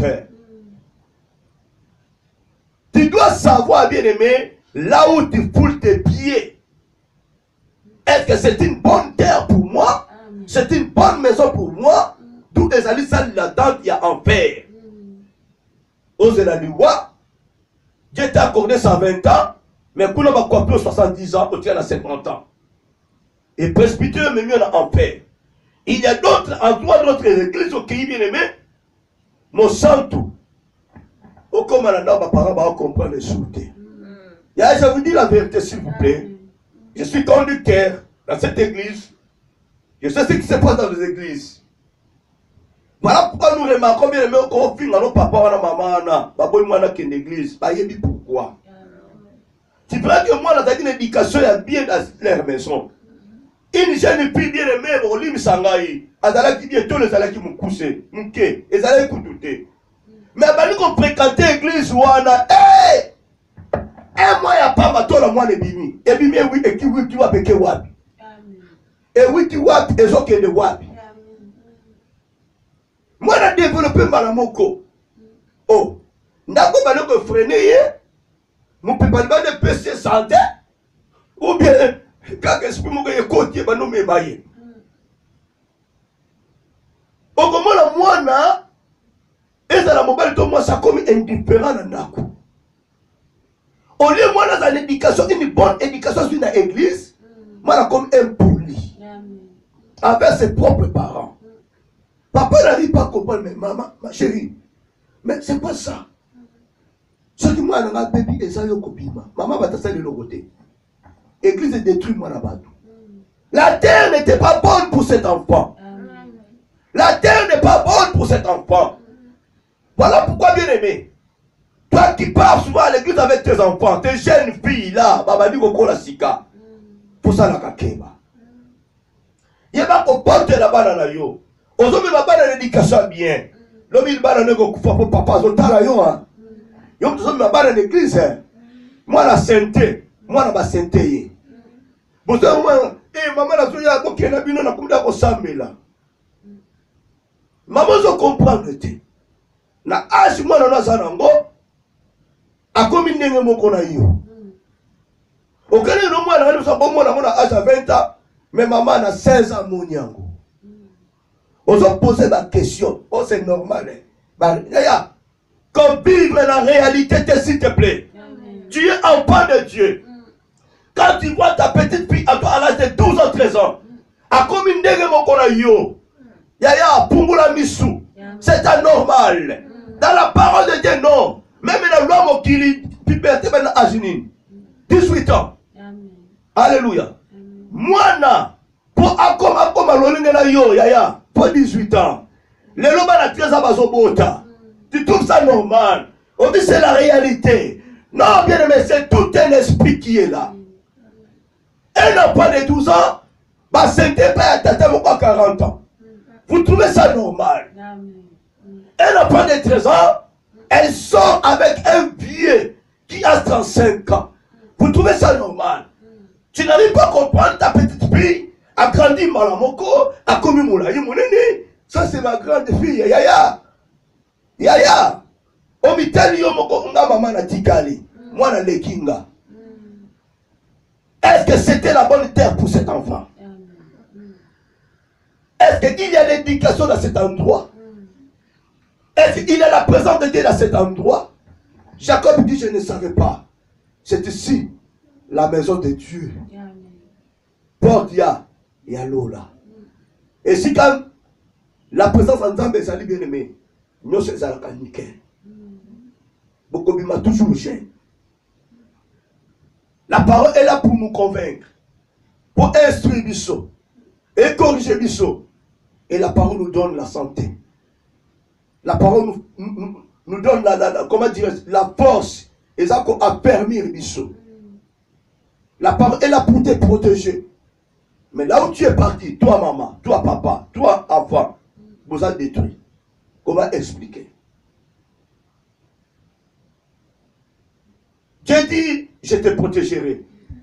Tu dois savoir, bien aimé, là où tu foules tes pieds. Est-ce que c'est une bonne terre pour moi? C'est une bonne maison pour moi? D'où les alliés, ça là-dedans, il y a enfer. Aux Elaliwa, Dieu t'a accordé cent vingt ans, mais pour l'homme a coupé soixante-dix ans, au tient à cinquante ans. Et presbytère, mais mieux en enfer. Il y a d'autres endroits, d'autres églises au pays bien aimé, mon santo. Au comme à la parents va comprendre les soutés. Je vous dis la vérité, s'il vous plaît. Je suis conducteur dans cette église. Je sais ce qui se passe dans les églises. Voilà pourquoi nous remarquons bien aimé qu'on finit à nos papas, à nos mamans, papa et moi dans l'église. Pourquoi? Tu prends que moi, dans une éducation, il y a bien dans leur maison. Une jeune fille bien aimée, au lit, sangaï, azala qui dit tous les ala qui m'ont couché, m'ké, et ala qui douté. Mais avant qu'on fréquente l'église, on a, hey, et moi, il n'y a pas ma toile, moi, les bimi. Et bimi, oui, et qui oui, qui va péquer wapi. Et oui, qui wapi, et zo qui de wapi. Moi, j'ai développé Malamoko. Oh, n'a pas mal de freiner, mon papa de P C santé, ou bien, quand est-ce que je suis côté, je vais me bailler. Au moment où moi, et ça la mobile de moi, ça comme indifférent dans Naku. Au lieu moi, dans l'éducation, une bonne éducation sur l'église, moi, comme impoli. Avec ses propres parents. Papa n'arrive pas à comprendre, mais maman, ma chérie, mais c'est pas ça. Ce qui moi, dans bébé, et ça, il y a maman va t'asseoir de l'autre côté. L'église est détruite, moi, là-bas. La terre n'était pas bonne pour cet enfant. La terre n'est pas bonne pour cet enfant. Voilà pourquoi, bien aimé, toi qui pars souvent à l'église avec tes enfants, tes jeunes filles là, baba dit qu'on la sika, pour ça la kakeba. Il y a pas qu'on porte là-bas dans la yo. Aujourd'hui, baba dans l'éducation bien. L'homme il va dans le koufa pour papa, zota la yo. Yo, nous sommes là-bas dans l'église. Moi, la sainteté, moi, la sainteté. Vous savez, eh, maman, la soya, donc, il y a bien, on a comme ça, on s'en met là. Maman, je comprends le thé. Na âge, moi, on a ça, nango. A comme une nègre, mon qu'on a eu. Au cas où, moi, on a âge à vingt ans, mais maman a seize ans, mon yango. On se pose la question. Oh, c'est normal. Bah, yaya, comme vivre la réalité, s'il te plaît. Amen. Tu es enfant de Dieu. Mm. Quand tu vois ta petite fille à, à l'âge de douze ans, treize ans, à comme une nègre, mon qu'on a eu. Yaya, Pungula Missou. C'est anormal. Mm. Dans la parole de Dieu, non. Même dans l'homme qui lit, puberté, ben Azinin. dix-huit ans. Amen. Alléluia. Amen. Moi, na, pour akoma akoma lolinga na yo, yaya, pour dix-huit ans. Les lobes à treize ans, bazobota. Tu trouves ça normal? On dit c'est la réalité. Non, bien aimé, c'est tout un esprit qui est là. Un enfant de douze ans, bah, c'est pas à quarante ans. Vous trouvez ça normal? Un enfant de treize ans, elle sort avec un vieux qui a trente-cinq ans. Vous trouvez ça normal? Tu n'arrives pas à comprendre ta petite fille a grandi Malamoko, a commis Moulaï Mounene. Ça, c'est ma grande fille, Yaya. Yaya. Omitali Yomoko, nga maman na tikali. Moi na lekinga. Est-ce que c'était la bonne terre pour cet enfant? Est-ce qu'il y a l'éducation dans cet endroit? Est-ce qu'il y a la présence de Dieu dans cet endroit? Jacob dit, je ne savais pas. C'est ici, la maison de Dieu. Porte ya, ya lola. Et si quand la présence en Zambé, ça dit bien aimé, nous sommes à la canique. Beaucoup m'a toujours gêné. La parole est là pour nous convaincre, pour instruire Bissot et corriger Bissot. Et la parole nous donne la santé. La parole nous, nous, nous donne la, la, la, comment dire, la force. Et ça a permis Bissot. La parole est là pour te protéger. Mais là où tu es parti, toi maman, toi papa, toi enfant, vous êtes détruit. Comment expliquer? Dieu dit, je te protégerai.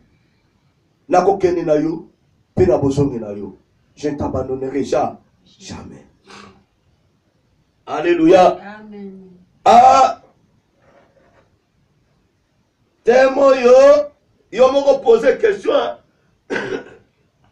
Je ne t'abandonnerai jamais. Alléluia. Amen. Ah, témoin yo, yo m'ont posé question.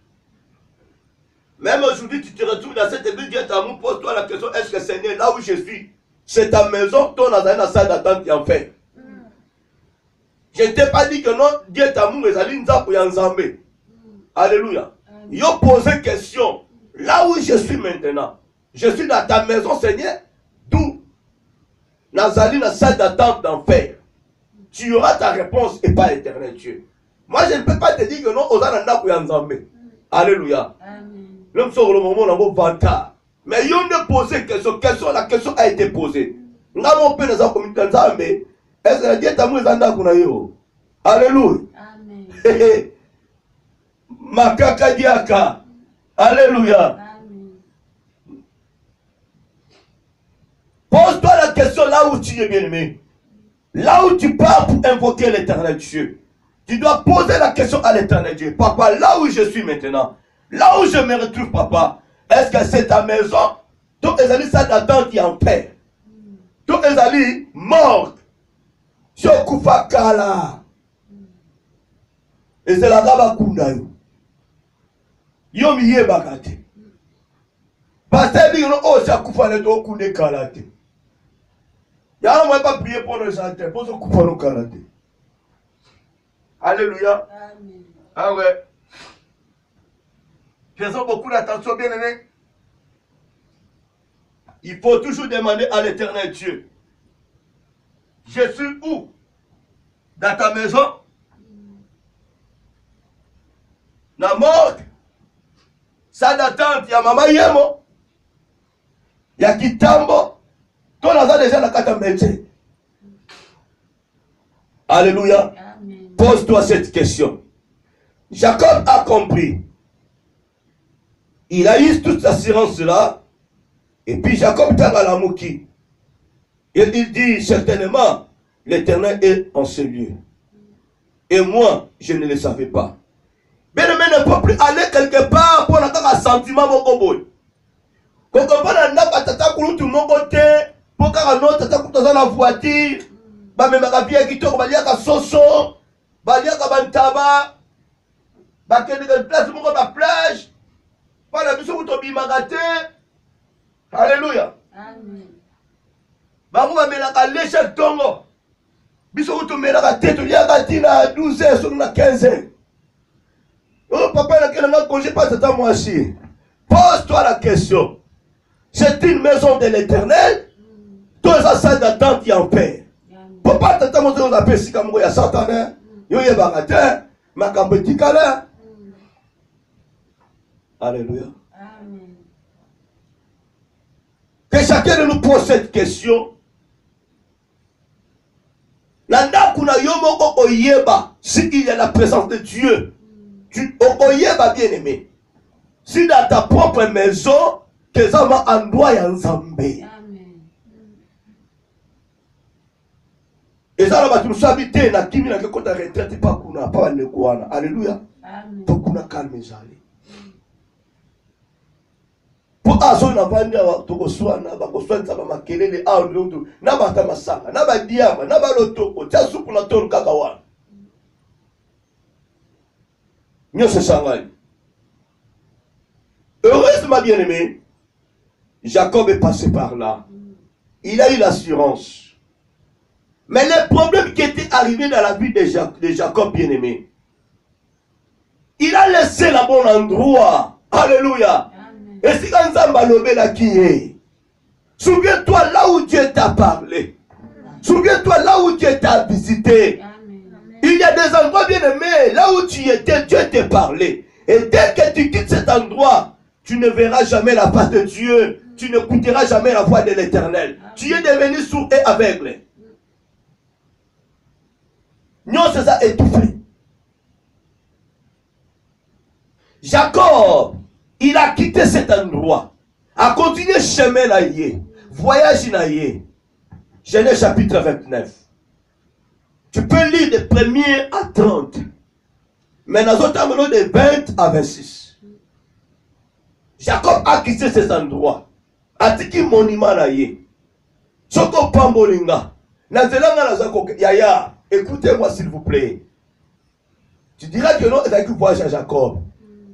Même aujourd'hui, tu te retrouves dans cette église, Dieu t'amour, pose-toi la question, est-ce que Seigneur, là où je suis, c'est ta maison, ton dans la salle d'attente qui en fait. Je ne t'ai pas dit que non, Dieu t'amour, mais ça dit pour Yanzambe. Alléluia. Yo posé question, là où je suis maintenant, je suis dans ta maison, Seigneur, d'où Nazali dans la salle d'attente d'enfer. Tu auras ta réponse et pas l'éternel Dieu. Moi, je ne peux pas te dire que non, Ozananda pour Yanzambe. Alléluia. L'homme sort le moment dans vos vantards. Mais il y a une posé question, question, la question a été posée. Nous avons fait dans la communauté d'Anzambe. Est-ce que Dieu t'a mis Zanda Kunayo? Alléluia. Amen. Makaka diaka. Alléluia. Pose-toi la question là où tu es bien-aimé. Là où tu pars pour invoquer l'éternel Dieu. Tu dois poser la question à l'éternel Dieu. Papa, là où je suis maintenant, là où je me retrouve, papa, est-ce que c'est ta maison? Donc, les amis, ça d'attente qui en paix. Donc, les amis, mort. Sur Koufakala. Et c'est la Gaba Kundayo. Yomi Yebagate. Parce que nous avons aussi Koufane to Kunde Kalate. Y'a on ne va pas prier pour nos santé, pour se couper nos Kalate. Alléluia. Amen. Ah ouais. Faisons beaucoup d'attention, bien aimé. Il faut toujours demander à l'éternel Dieu. Je suis où? Dans ta maison? Dans la morgue? Ça d'attente, il y a maman Yemo. Il y a Kitambo. Tout le monde déjà dans la métier. Alléluia. Pose-toi cette question. Jacob a compris. Il a eu toute l'assurance là. Et puis Jacob t'a à la mouki. Et il dit certainement, l'Éternel est en ce lieu. Et moi, je ne le savais pas. Mais le ne peut plus aller quelque part pour avoir un sentiment mon koboy. Quand on va dans la tata koulou tout mon côté, pour qu'un autre tata koulou dans la voiture, bah même à bien qui tourne, bah il y a qu'un soso, bah il y a qu'un tabac, bah qu'il y a une place pour la plage, bah la mission où tu bimagate. Alléluia. Amen. Bah vous m'avez la l'échelle tongo. Biso où tu mets la tête, tu y a à douze heures, sur la quinze heures. Oh papa, il y a un congé, pas de moi aussi. Pose-toi la question. C'est une maison de l'Éternel. Tous les salle d'attente qui en paix. Pourquoi t'attends que vous appelez si comme il y a Satan, il y a Bagatin, Makambetikala. Alléluia. Amen. Que chacun de nous pose cette question. Nanda kuna yomoko oyeba, s'il y a la présence de Dieu. Tu oyeba bien aimé. Si dans ta propre maison, que ça va en droit et en zambé. Et ça va tu habiter na kimi na kota retraite pas kuna pas ne kwana. Alléluia. Amen. Pour kuna calme jali. Pour azo na vandi to koswana ba koswana ba makelele a ndo na ba ta masaka na ba diama na ba lotoko tia supu na tolo kaka wana. Nyoso sangani. Heureusement bien aimé, Jacob est passé par là. Il a eu l'assurance. Mais le problème qui était arrivé dans la vie de, Jac de Jacob bien aimé, il a laissé le bon endroit. Alléluia. Et si quand Zamba lobé la qui est, souviens-toi là où Dieu t'a parlé. Souviens-toi là où Dieu t'a visité. Il y a des endroits bien aimés, là où tu étais, Dieu t'a parlé. Et dès que tu quittes cet endroit, tu ne verras jamais la face de Dieu. Tu n'écouteras jamais la voix de l'Éternel. Tu es devenu sourd et aveugle. Non, c'est ça étouffé. Jacob, il a quitté cet endroit, a continué chemin là, voyage là. Genèse chapitre vingt-neuf. Tu peux lire des premiers à trente. Mais dans autres termes, de vingt à vingt-six. Jacob a quitté cet endroit. A dit qu'il monument là. Soko pambolinga. Yaya, écoutez-moi s'il vous plaît. Tu diras que non, c'est un voyage à Jacob.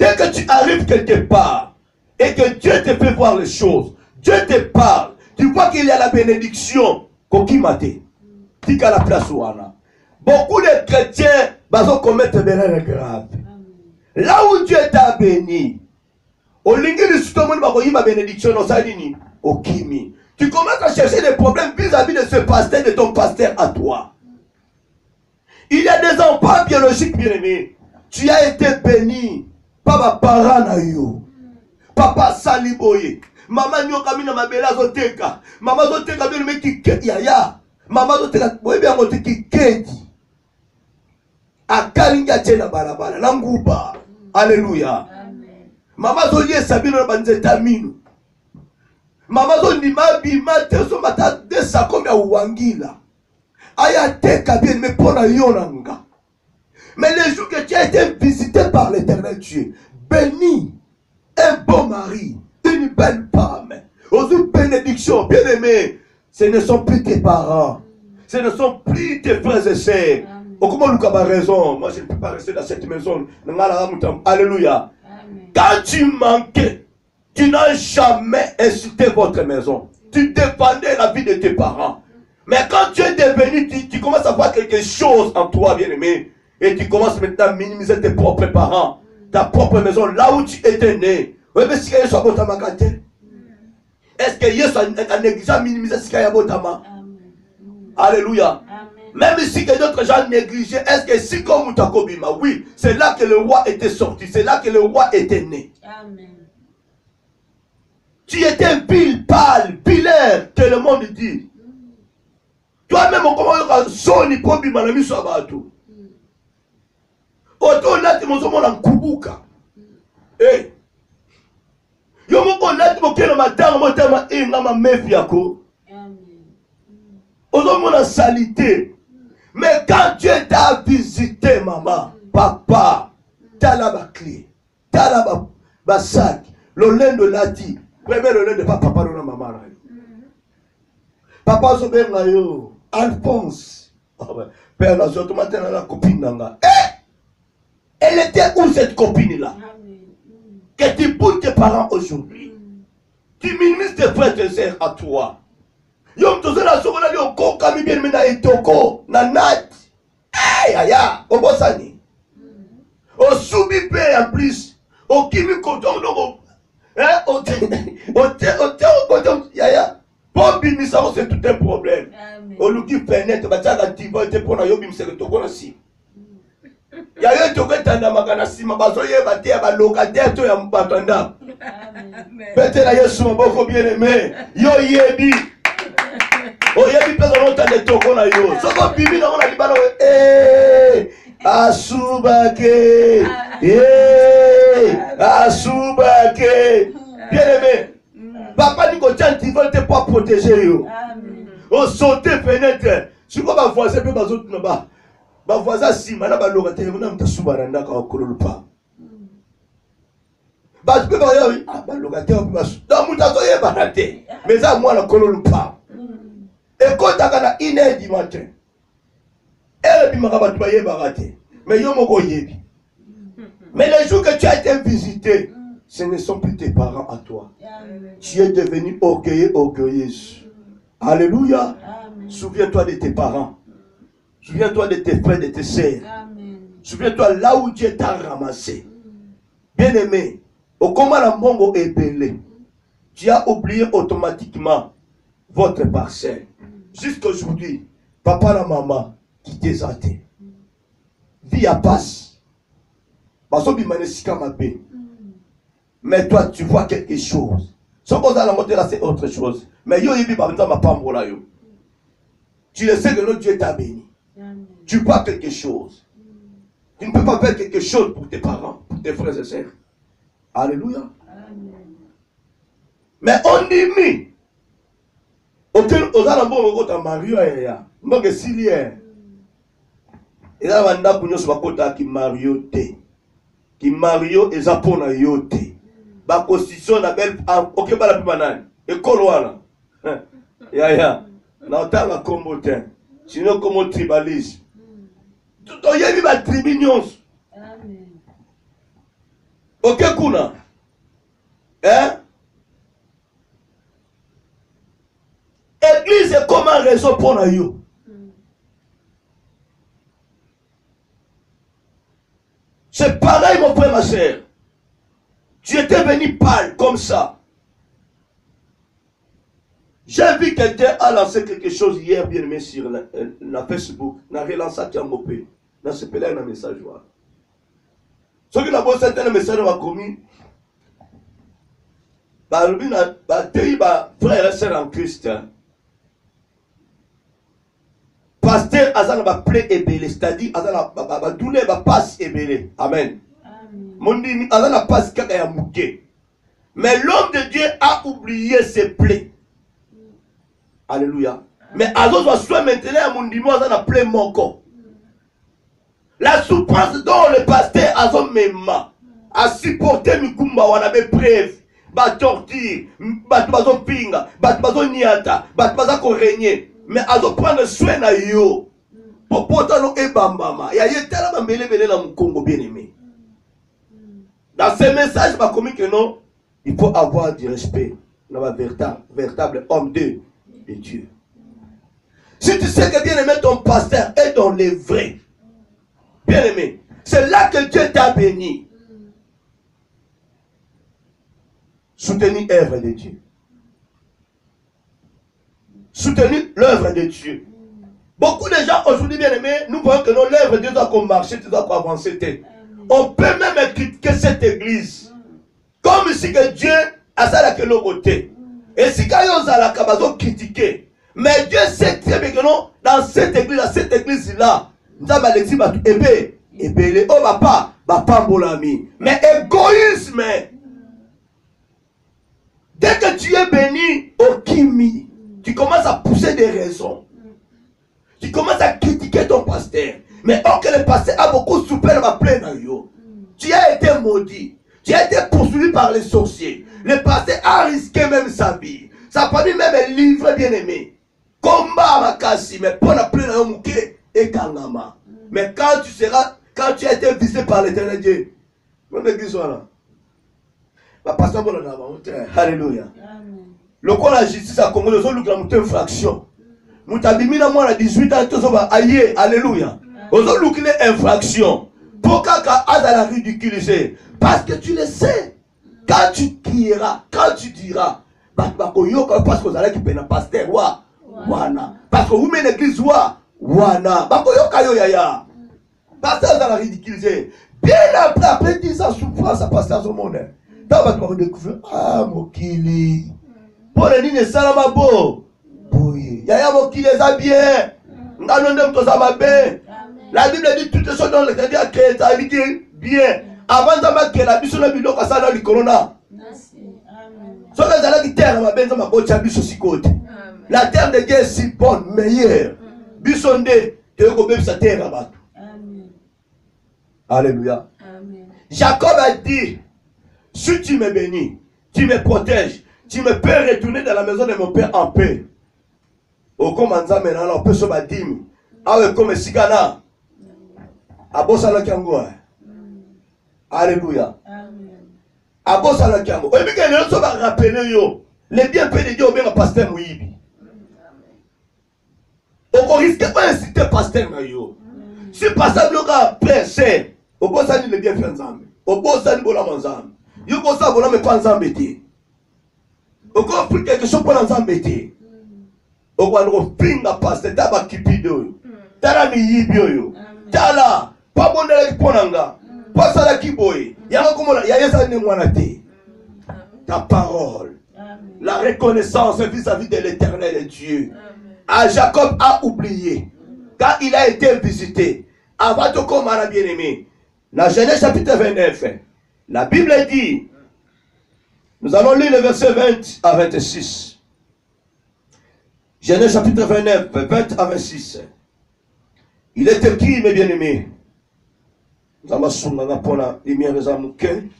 Dès que tu arrives quelque part et que Dieu te fait voir les choses, Dieu te parle, tu vois qu'il y a la bénédiction. Kokimate. Tika la place ouana. Beaucoup de chrétiens vont commettre des erreurs graves. Là où Dieu t'a béni, au lingi de ce monde va ma bénédiction dans sa ligne. Okimi. Tu commences à chercher des problèmes vis-à-vis de ce pasteur, de ton pasteur à toi. Il y a des enfants biologiques bien-aimés. Tu as été béni par ma parent na yo. Papa Saliboye. Maman Nyokamina Mabela Zoteka. Maman Zoteka bien-aimé qui yaya. Maman Zoteka, oui bien on qui kedi. Akalinga tena barabara. Languba. Alléluia. Maman Zolie Sabino Banzeta Minu. Maman Zoni Mabima Teso Mata Desa comme ya Wangila. Aya teka bien mais pour la yonanga. Mais les jours que tu as été visité par l'Éternel Dieu, béni, un bon mari, une belle femme, aux une bénédiction, bien aimé, ce ne sont plus tes parents, ce ne sont plus tes frères et sœurs. Oh, comment Lucas a raison? Moi je ne peux pas rester dans cette maison. Alléluia. Quand tu manquais, tu n'as jamais insulté votre maison. Tu défendais la vie de tes parents. Mais quand tu es devenu, tu, tu commences à voir quelque chose en toi, bien-aimé. Et tu commences maintenant à minimiser tes propres parents, ta propre maison, là où tu étais né. Est-ce que Yesu a négligé à minimiser ce qu'il y a botama? Alléluia. Même si que d'autres gens négligeaient, est-ce que si comme Mutakobima, oui, c'est là que le roi était sorti, c'est là que le roi était né. Amen. Tu étais vil, pâle, pilaire, que le monde dit. Toi-même, comment tu as sonné pour Bima na miso abato? Oto lati mozomo na kubuka. Eh. Yo moko lati mokelo matanga motama inga ma mefi yako. Amen. Ozomo na salité. Mais quand Dieu t'a visité, maman, papa, t'as la ba clé, t'as la ba, ba sac, le lin de lati, premier le lin de papa, papa, non, maman. Papa, so ben yo, Alphonse. Père, la soeur, tu m'as tenu la copine nanga. Eh! Elle était où cette copine-là? Que tu boules tes parents aujourd'hui. Tu minimises tes frères et sœurs à toi. Yom tozo la soko na yo ko kami bien mena etoko na nat. Aïe aïe aïe, obosani. O subi pe en plus. O kimi koton no. Hein, o te o te o te o koton yaya. Pour bimisa c'est tout un problème. O luki fenêtre ba taka tivo te pona yo bimisa ke toko na si. Ya yo toko tanda makana sima bazo ye ba te ba locataire to ya mbatanda. Amen. Peut-être la Yesu maboko bien aimé. Yo yebi. Oh, il y a des personnes qui ont des tokos na yo. Soko bibi na mona libano. Eh, asubake. Eh, asubake. Bien aimé. Papa dit que tu veux te pas protéger yo. Oh, sauter fenêtre. Si quoi va voisin peut pas autres là-bas. Ba voisin si mana ba locataire na mta subaranda ka kololo pa. Ba tu peux pas y ah ba locataire peut pas. Dans muta so ye barate. Mais ça moi la kololo pa. Et quand tu as une heure du matin, elle est baraté. Mais il y a Mais les jours que tu as été visité, ce ne sont plus tes parents à toi. Tu es devenu orgueilleux, orgueilleuse. Alléluia. Souviens-toi de tes parents. Souviens-toi de tes frères, de tes sœurs. Souviens-toi là où Dieu t'a ramassé. Bien-aimé, au comment la mongo est belé, tu as oublié automatiquement votre parcelle. Jusqu'aujourd'hui, papa et maman qui désertaient. Vie à passe. Mais toi, tu vois quelque chose. Ce qu'on a monté là, c'est autre chose. Mais yo, tu le sais que notre Dieu t'a béni. Tu vois quelque chose. Tu ne peux pas faire quelque chose pour tes parents, pour tes frères et sœurs. Alléluia. Mais on dit, mais. Auquel aux alentours de ta Mario et ya, moi que Silien, et là on a pour nous sur côté qui Mario té, qui Mario et Japon a yoté, ba constitution na belle, ok pas la plus banane, et Kolwana, ya ya, na autant la combotin, sinon comme tribalisme, tout on y a vu ma tribunion. Ok, kuna. Hein? Église est comme un réseau pour nous. C'est pareil, mon frère, ma soeur. Tu étais venu pâle comme ça. J'ai vu quelqu'un a lancé quelque chose hier, bien aimé, sur la, la Facebook. Na relancé qui a mopé. Na se pelé un message. Ce qui n'a pas certains messages va commis. Bah, lui, bah, tei, bah, frère et sœur en Christ. Pasteur, azana va plaît et belé. C'est-à-dire, azana va douleur, va passe et belé. Amen. Mon dit, azana passe kaka ya mouké. Mais l'homme de Dieu a oublié ses plaies. Alléluia. Mais Azos va soit maintenant à mon dimanche dans plein mon corps. La souffrance dont le pasteur Azos m'a a supporté Mikumba on avait preuve. Ba torture, ba bazo pinga, ba bazo niata, ba bazo régner. Mais Azos prendre soin na yo. Pour potano e bambama. Ya yetala ba mbele mbele na Mukongo bien aimé. Dans ces messages ba commis que non, il faut avoir du respect. Dans un véritable, véritable homme de et Dieu. Si tu sais que bien aimé ton pasteur est dans les vrais, bien aimé, c'est là que Dieu t'a béni. Soutenir l'œuvre de Dieu. Soutenir l'œuvre de Dieu. Beaucoup de gens aujourd'hui, bien aimé, nous voyons que l'œuvre de Dieu doit qu'on marche, doit qu'on avance. On peut même critiquer cette église. Comme si que Dieu a ça là que l'autre côté. Et si quand ils ont critiqué, mais Dieu sait très bien que non, dans cette église, dans cette église-là, nous avons dit, eh bien, eh bien, oh, papa, papa, mon ami. Mais égoïsme, dès que tu es béni au Kimi, tu commences à pousser des raisons. Tu commences à critiquer ton pasteur. Mais or que le pasteur a beaucoup souffert dans ma plaine, tu as été maudit. Tu as été poursuivi par les sorciers. Le pasteur a risqué même sa vie. Sa famille même est livrée, bien aimé. Combat à Makassi, mais pour la plaine à Mouké et Kangama. Mais quand tu seras, quand tu as été visité par l'éternel Dieu, mon église là. La pasteur bon là, alléluia. Le corps de la justice a Congo, les autres ont une infraction. Moutabimina moi à dix-huit ans, tous va aïe, alléluia. Aux autres ont une infraction. Pourquoi à la ridiculiser? Parce que tu le sais. Quand tu crieras, quand tu diras, parce que vous allez qui peine pasteur, wa, wana. Parce que vous mettez l'église, wa, wana. Pasteur, vous allez ridiculiser. Bien après, après dix ans, souffrance, ça passe dans le monde. Dans votre monde, découvrir, ah, Mokili. Pour les lignes, ça va beau. Oui. Yaya Mokili, ça bien. La Bible dit toutes les choses dans le crédit à créer, ça veut dire bien. Avant de mettre la biche sur le bilan, ça dans le corona. Sur les années qui terre, ma benzo ma bocha biche aussi côté. La terre de Dieu est si bonne, meilleure. Bisonde, tu es comme sa terre là-bas. Alléluia. Jacob a dit, si tu me bénis, tu me protèges, tu me peux retourner dans la maison de mon père en paix. Au commandant maintenant, on peut se battre. Ah oui, comme Sigana. Abosala Kiango. Alléluia. Abosala Kiango. Et puis, quand on va rappeler, les bienfaits de Dieu au bien pasteur Mouibi. On risque pas d'inciter pasteur Mayo. Si pasteur Bloka pressé, au bon sens, il est bien fait ensemble. Au bon sens, il est bon ensemble. Il est bon sens, il est pas ensemble. Au bon sens, quelque chose pour ensemble. Au bon sens, il est pasteur, taba kipido. Tala ni yibio. Tala, pas bon de ponanga. Pas ça la kiboy. Y'a comme la y'a ne moinate. Ta parole. La reconnaissance vis-à-vis de l'éternel Dieu. Ah, Jacob a oublié. Quand il a été visité. Avant de comme un bien-aimé. La Genèse chapitre vingt-neuf. La Bible dit. Nous allons lire le verset vingt à vingt-six. Genèse chapitre vingt-neuf, vingt à vingt-six. Il est écrit, mes bien-aimés. Nous allons pour la lumière des amours.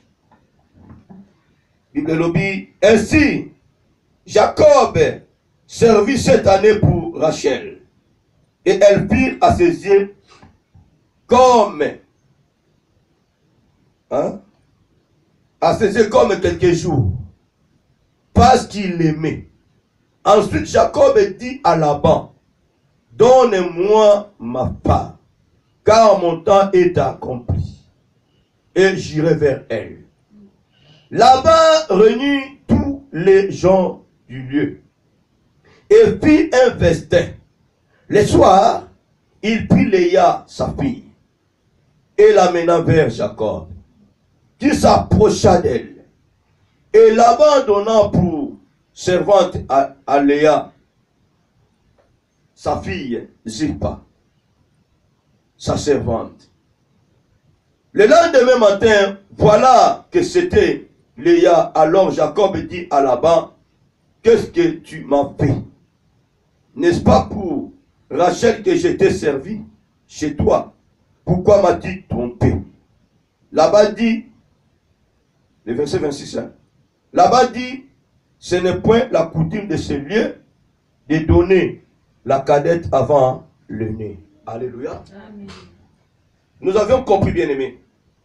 Bible lobby. Ainsi, Jacob servit cette année pour Rachel. Et elle prit à ses yeux comme hein, à ses comme quelques jours, parce qu'il l'aimait. Ensuite, Jacob dit à Laban, donne-moi ma part, car mon temps est accompli, et j'irai vers elle. Laban réunit tous les gens du lieu, et fit un festin. Le soir, il prit Léa, sa fille, et l'amena vers Jacob, qui s'approcha d'elle, et Laban donna pour servante à, à Léa, sa fille Zilpa, sa servante. Le lendemain matin, voilà que c'était Léa. Alors Jacob dit à Laban, qu'est-ce que tu m'as fait? N'est-ce pas pour Rachel que je t'ai servi chez toi? Pourquoi m'as-tu trompé? Laban dit, le verset vingt-six, hein, Laban dit, ce n'est point la coutume de ce lieu de donner la cadette avant le nez. Alléluia. Amen. Nous avions compris, bien aimé.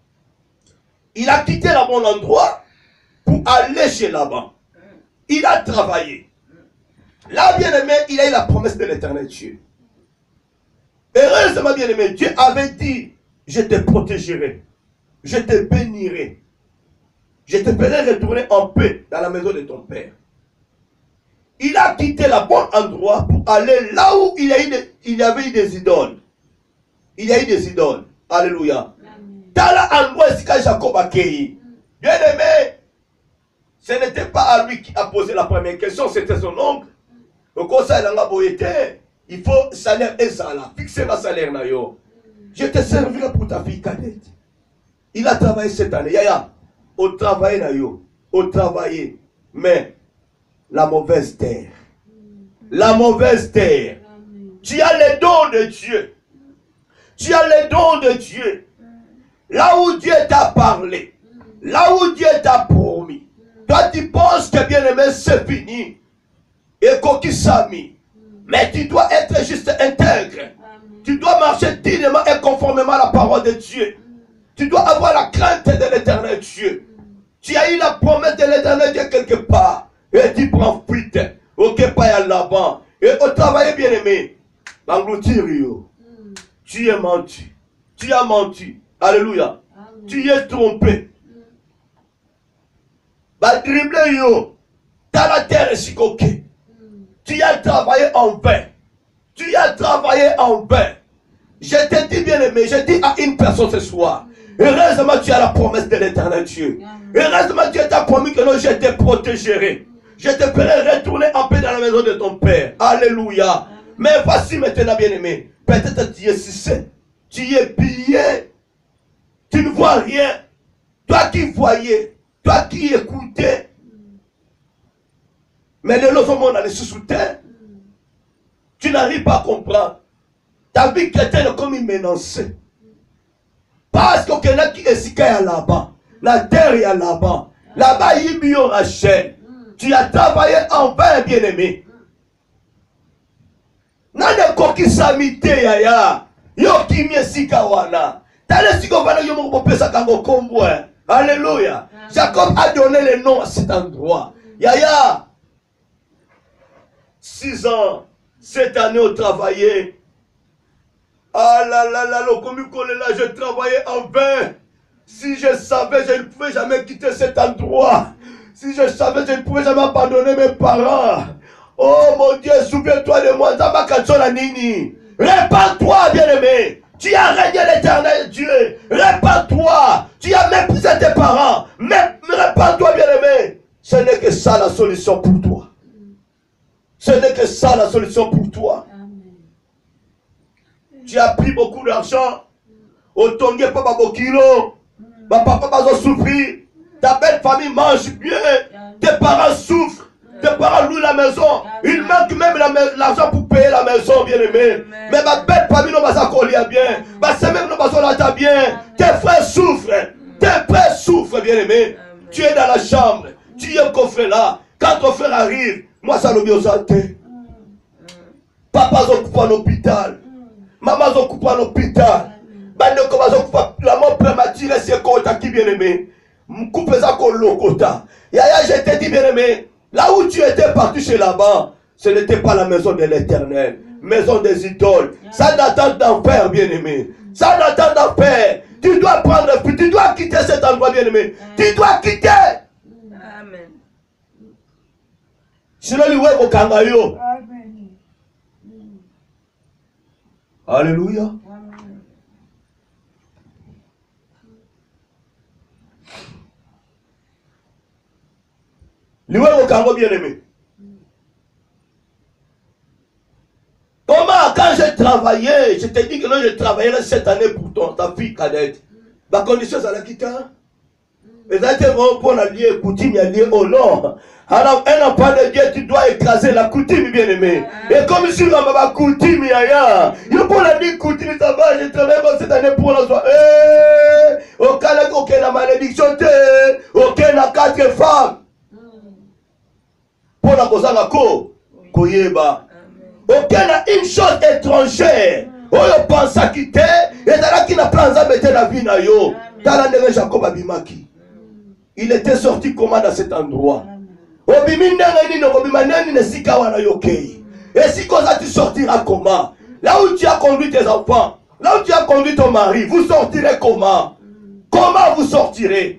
Il a quitté le bon endroit pour aller chez Laban. Il a travaillé. Là, bien aimé, il a eu la promesse de l'éternel Dieu. Heureusement, bien aimé, Dieu avait dit, je te protégerai, je te bénirai, je te ferai retourner en paix dans la maison de ton père. Il a quitté le bon endroit pour aller là où il y, a eu des, il y avait eu des idoles. Il y a eu des idoles. Alléluia. Dans l'endroit où Jacob a cueilli. Bien aimé, ce n'était pas à lui qui a posé la première question, c'était son oncle. Au conseil de la boyété, il faut salaire et salaire. Fixez ma salaire. Je te servirai pour ta fille cadette. Il a travaillé cette année. Yaya, au travail, au travail. Mais la mauvaise terre. La mauvaise terre. Tu as les dons de Dieu. Tu as les dons de Dieu. Là où Dieu t'a parlé. Là où Dieu t'a promis. Toi, tu penses que bien aimé, c'est fini. Et coquille s'ami. Mais tu dois être juste intègre. Amen. Tu dois marcher dignement et conformément à la parole de Dieu. Tu dois avoir la crainte de l'éternel Dieu. Tu as eu la promesse de l'éternel Dieu quelque part. Et tu prends fuite. Ok, pas là-bas. Et au travail, bien aimé. L'engloutir, mm. Tu es menti. Tu as menti. Alléluia. Amen. Tu es trompé. Mm. Bah, dribbler, yo. Dans la terre, c'est coquet. Tu as travaillé en vain. Tu as travaillé en vain. Je te dis bien aimé, je dis à une personne ce soir. Heureusement tu as la promesse de l'éternel Dieu. Heureusement Dieu t'a promis que non, je te protégerai. Je te ferai retourner en paix dans la maison de ton Père. Alléluia. Mais voici maintenant bien aimé. Peut-être tu es sucé. Tu es pillé. Tu ne vois rien. Toi qui voyais. Toi qui écoutais. Mais le logement dans les sous-terre, tu n'arrives pas à comprendre. Ta vie chrétienne est comme une menacée. Parce qu'il y en a qui est là-bas. La terre est là-bas. Là-bas, il y a Rachel. Tu as travaillé en vain, bien-aimé. Nana koki samite yaya. Yo kimye sikawana. Tale sikawana yo mo pesa kango kombo. Alléluia. Jacob a donné le nom à cet endroit. Yaya. Six ans, cette année au travailler. Ah là là là, le commis là, je travaillais en vain. Si je savais, je ne pouvais jamais quitter cet endroit. Si je savais, je ne pouvais jamais abandonner mes parents. Oh mon Dieu, souviens-toi de moi. Répands-toi, bien-aimé. Tu as régné l'éternel Dieu. Répands-toi. Tu as méprisé tes parents. Mais répands-toi, bien-aimé. Ce n'est que ça la solution pour toi. Ce n'est que ça la solution pour toi. Amen. Tu as pris beaucoup d'argent. Au tongue papa bokilo. Ma papa va souffrir. Ta belle famille mange bien. Amen. Tes parents souffrent. Amen. Tes parents louent la maison. Amen. Il manque même l'argent pour payer la maison, bien aimé. Mais ma belle famille ne va pas coller bien. Ma sœur ne va pas bien. Amen. Tes frères souffrent. Amen. Tes frères souffrent, bien aimé. Amen. Tu es dans la chambre. Tu es coffré là. Quand ton frère arrive, moi ça l'obéit aux santé. Papa s'occupe en hôpital. Maman s'occupe en hôpital. La mort prématurée, c'est quoi qui bien aimé. M'coupe ça qu'on lokota. Yaya, je t'ai dit, bien aimé, là où tu étais parti chez là-bas, ce n'était pas la maison de l'Éternel, maison des idoles. Ça n'attend d'enfer, bien aimé. Ça n'attend d'enfer. Tu dois prendre, tu dois quitter cet endroit, bien aimé. Tu dois quitter. Amen. Sinon, il y a un kangayo. Amen. Alléluia. Amen. Il y a un kango, bien aimé. Comment, quand j'ai travaillé, je t'ai dit que non, je travaillerai cette année pour ton, ta fille cadette. Ma condition, ça l'a quitté. Mais ça a été bon pour la lier, coutume, il y a lié au nom. Alors, un enfant de Dieu, tu dois écraser la coutume, bien aimé. Et comme si on ma coutume, il y a, il faut la dire coutume, ça va, je travaille cette année pour la soirée. Eh, aucun n'a aucune malédiction, aucun n'a quatre femmes. Pour la cause à la co, koyeba. Aucun n'a une chose étrangère. Oh, yo pense à quitter. Et là qui n'a pas à mettre la vie na yo. Talandere Jacob Abimaki. Il était sorti comment dans cet endroit? Obimindengeni no obimaneni ne sikawa yo kei. Et si comme ça tu sortiras comment? Là où tu as conduit tes enfants, là où tu as conduit ton mari, vous sortirez comment? Comment vous sortirez?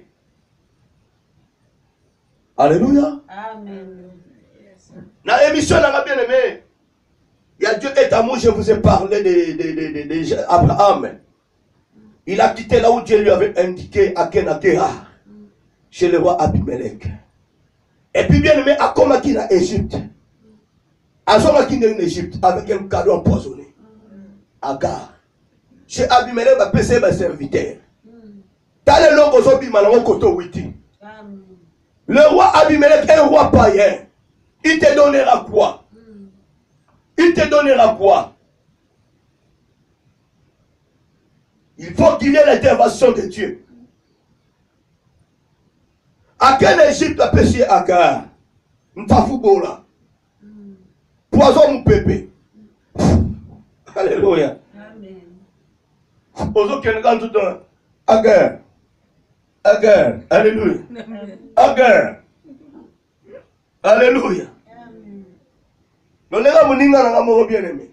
Alléluia. Amen. Dans l'émission, on a bien aimé. Il y a Dieu est amour, je vous ai parlé d'Abraham. De, de, de, de, il a quitté là où Dieu lui avait indiqué à Kenakera, chez le roi Abimelech. Et puis bien aimé, à Komaki en Égypte. À Somaki en Égypte, avec un cadeau empoisonné. Agar. Chez Abimelech, il va passer ses serviteurs. Dans les langues aux hommes, il koto witi. Le roi Abimelech est un roi païen. Il te donnera quoi? Il te donnera quoi? Il faut qu'il y ait l'intervention de Dieu. À quel Égypte a péché Agar? M'tafoubola. Poison mon pépé. Alléluia. Amen. Poison qui est tout le temps. Agar. Agar. Alléluia. Agar. Alléluia. Non, les gars, moninga na ngamo bien aimé.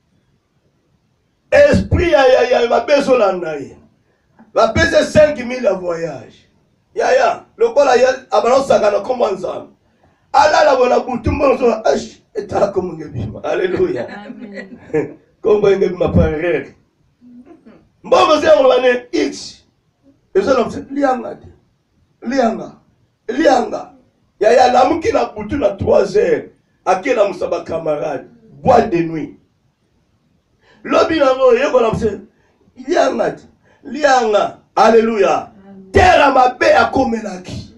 Esprit ya ya ya va besoin d'anaï. Va payer cinq mille à voyage. Ya ya, le quoi là ya abalon sagana comme ensemble. Ala la bona butumbo so ash eta comme ngebima. Alléluia. Amen. Comme ngebima parere. Mbongo se on va X. Et ça l'homme c'est lianga. Lianga. Lianga. Ya ya la muki na butu na trois heures. À qui la moussaba camarade, boîte de nuit. Lobi nango, yeko la moussaba, lianga, lianga, alléluia. Terre à ma paix à komenaki.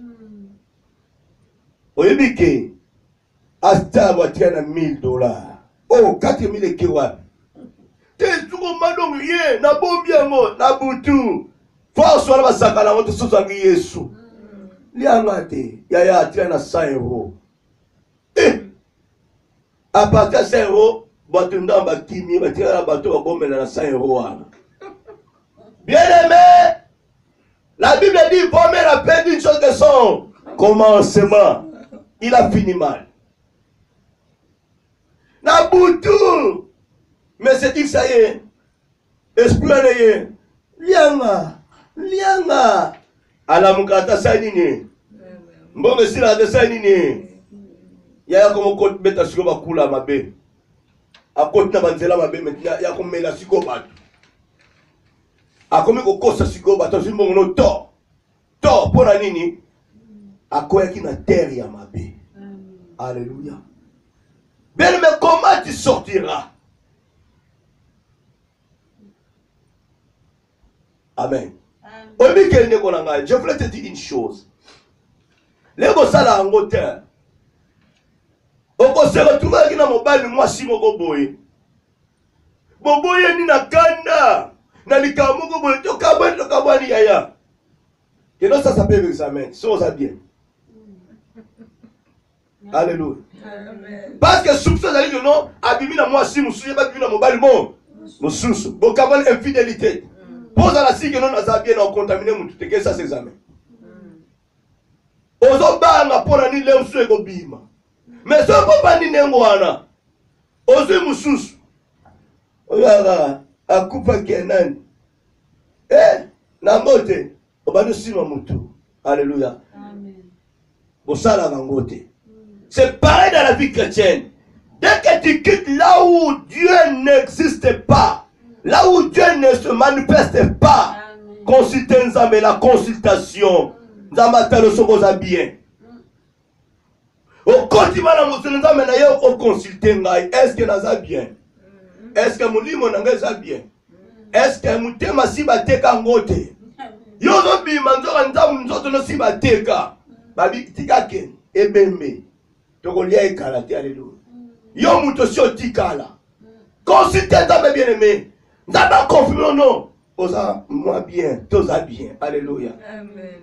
Oyebike, hasta voiture mille dollars. Oh, quatre mille kiwa. T'es tout comme madame rien, na bombiango, na butu. Force wala basaka na moto sosa ngi Yesu. Lianga te, yaya tia na cent euros. Eh! À partir de cent euros, Batunda Batimi, Batira la bateau, on va cent euros. Bien aimé, la Bible dit, vommer la peine d'une chose de son commencement. Il a fini mal. Nabutu, mais c'est dit que ça y est, esprit lianga, lianga, à la mukata sanini, mbonge sila de sanini. Yaya comme côté beta siko bakula mabe. A côté na banzela mabe maintenant ya comme mela siko bat. A comme ko kosa siko bat so mbongo no to. To pona nini? A koya ki na terre ya mabe. Alléluia. Bien mais comment tu sortiras? Amen. Obi kende ko nanga, je voulais te dire une chose. Les go sala en hauteur. On se retrouve avec un mobile, moi si mon boy. Boboye ni na kanda. Na likamugo boy, to kabani to kabani yaya. Et non, ça s'appelle examen. Ça va bien. Alléluia. Parce que soupçon d'aller que non, abimi na moi si, moussouye pas abimi na mobile mon. Moussoussou. Bon, kabani infidélité. Pose à la si que non, na bien, on contamine mon tout. Et ça c'est examen. ozobanga pona ni leo so ekobima mais so popani nengo wana ozwi mususu oyaka akufa kenani eh nangote obano sima mutu. Alléluia. Amen. Bosala nangote. C'est pareil dans la vie chrétienne. Dès que tu quittes là où Dieu n'existe pas, là où Dieu ne se manifeste pas, consultez Nzambe, la consultation. Nzambe le soboza bien. Au quotidien, Nzambe na yo au consulter ngai. Est-ce que naza bien? Est-ce que mulimo nanga za bien? Est-ce que mutema si bateka ngote? Yo zo bima nzoka Nzambe nzoto no si bateka. Babi tikake ebembe. Tokolia ekalate, alléluia. Yo muto si otikala. Consultez Nzambe bien-aimé. Nzambe confirme non. Osa moi bien, toza bien. Alléluia. Amen.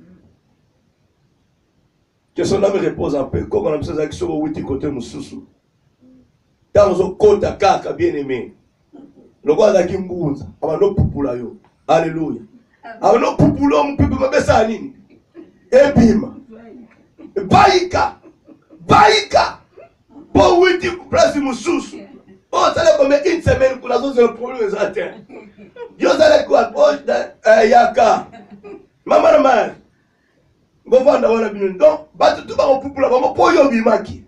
Que son âme repose en paix. Comme on a besoin avec ce outil côté mususu. Dans son côté kaka bien-aimé. Le roi d'Aki Mbunza. Ava no pupula yo. Alléluia. Ava no pupula mu pepe mabesa nini. Ebima. Baika. Baika. Pour outil place mususu. Oh, ça l'a comme une semaine pour la zone c'est le problème des atteints. Yo ça l'a quoi? Oh, yaka. Maman maman. Govanda wana bino donc batu tu ba ko pupula ba mo poyo bimaki.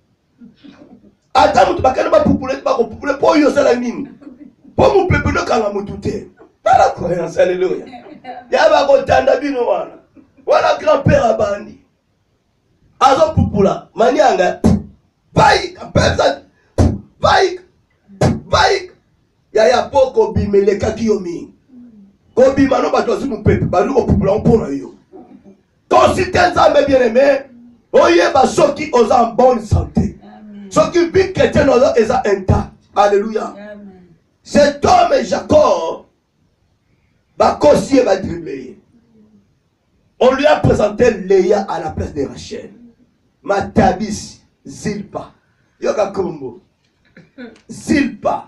Ata mutu bakana ba pupula ba ko pupula poyo sala nini? Po mu pepe no kanga mutu te. Para croyance, alléluia. Ya ba ko tanda bino wana. Wana grand-père abandi. Azo pupula manianga. Vai, pesa. Vai. Vai. Ya ya poko bimeleka kiyomi. Ko bimano ba to si mu pepe ba ko pupula on pona yo. Consultez Nzambe bien-aimé. Oyeba soki oza en bonne santé. Soki vie chrétienne oza eza intact. Alléluia. Cet homme Jacob va causer, va dribbler. On lui a présenté Léa à la place de Rachel. Matabis, Zilpa. Yoka Kombo. Zilpa.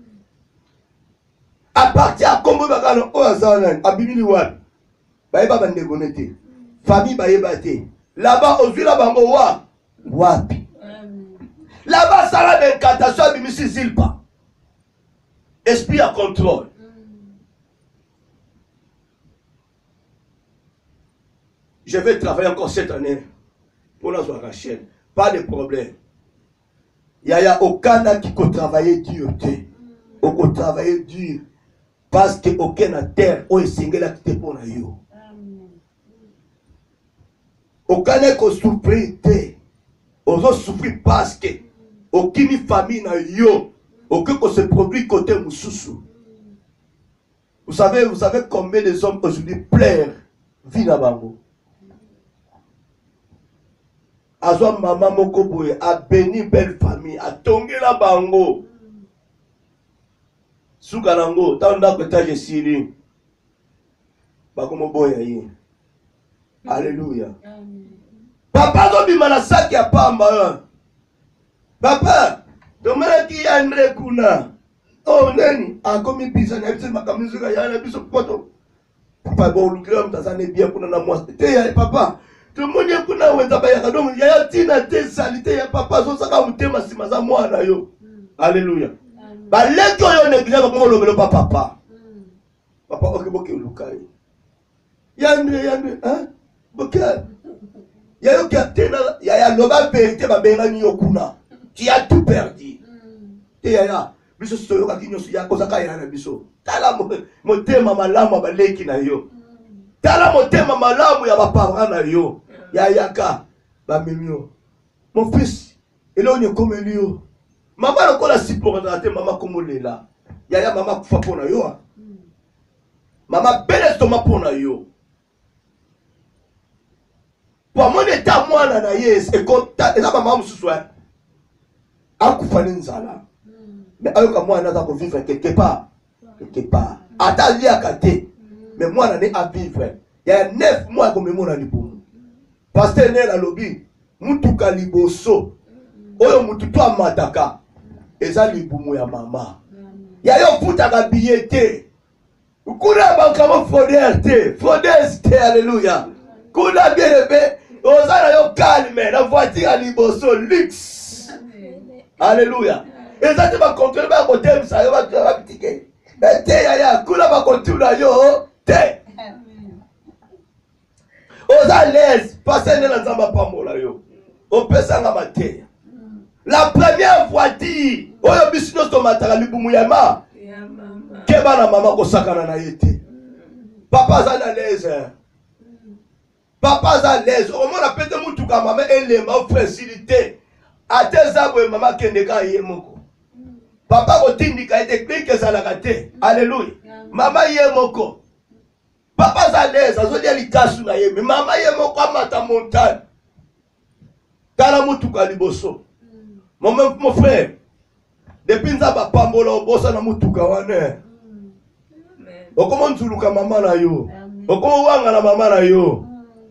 À partir à Kombo Bakano, Oazanan, Abimili Wad. Baïba Bandegonete. Famille Baïbate. Là-bas, aux villes bango wa. Wapi. Là-bas, ça a d'incantation Abimisi Zilpa. Esprit à contrôle. Je vais travailler encore cette année pour la soirée Rachel. Pas de problème. Il y a aucun qui peut travailler dur. On peut travailler dur. Parce que aucun terre ou single acte pour la yo. Aucun qui souffre. On souffre parce que aucune famille n'a yo. Aucun qui se produit côté Moussoussou. Vous savez, vous savez combien de hommes aujourd'hui pleurent vie na bango. Azwa maman moko boye a béni belle famille a tongé la bango. Souka nango tanda kotaje siri. Bakomo boye yi. Alléluia. Papa zo bima na saki ya pamba. Papa, tomera ki André kuna. Oh nani, akomi bisa na biso makamizuka ya na biso poto. Papa bo lukira mtazane bien kuna na mwasi. Te ya papa. Tout le monde est là où est abayaka donc il y a tina te salité ya papa so saka mutema sima za mwana yo. Alléluia. Ba leki oyo négliger ba ko lobelo papa papa. Papa okiboke lukai. Yandre yandre hein? Boka. Ya yo katena ya ya loba vérité ba benga ni yokuna. Tu as tout perdu. Te ya ya biso soyo ka kinyo ya ko saka ya na biso. Tala motema malama ba leki na yo. Tala motema malamu ya bapara na yo. Ya yaka ba milio. Mon fils, il est on comme lui. Maman ko la si pour rater maman comme lela. Ya ya maman kufa pona yo. Maman belle stoma pona yo. Pour mon état mwana na yes et comme et ça maman mususu. Akufa nzala. Mais ayoka mwana za ko vivre quelque part. Quelque part. Ata li akate. Mais moi, je suis à vivre. Il y a neuf mois que je suis à vivre. Pasteur Nel a lobby. Mutuka liboso. Oyo mututu amataka. Eza libumu ya mama. Ya yo futaka billete. Kuna bakamo fraudeur te. Fraudeur te. Alléluia. Kuna bien Osana yo calme, la voiture à liboso, luxe. Alléluia. Et ça, tu vas contrôler, tu vas côté, ça va te faire petit. Mais t'es yaya, kula va continuer yo, t'es. Osa l'aise, passez dans la zamba pamola yo. On peut s'en amater. La première voiture, oyo bisino to matala libumu yama. Keba na mama ko sakana na yete. Papa za na l'aise. Papa za l'aise. Au moins la pete mutuka mama elema facilité. Ate zabwe mama kende ka yemoko. Papa ko tindika ete klike za la kate. Alléluia. Mama yemoko. Papa za l'aise, azo dia likasu na yeme. Mama yemoko amata montagne. Kala mutuka liboso. Mon, mon frère, depuis nzaba pambola obosa na mutuka wane. Okomo ntuluka mama na yo. Okomo wanga na mama na yo.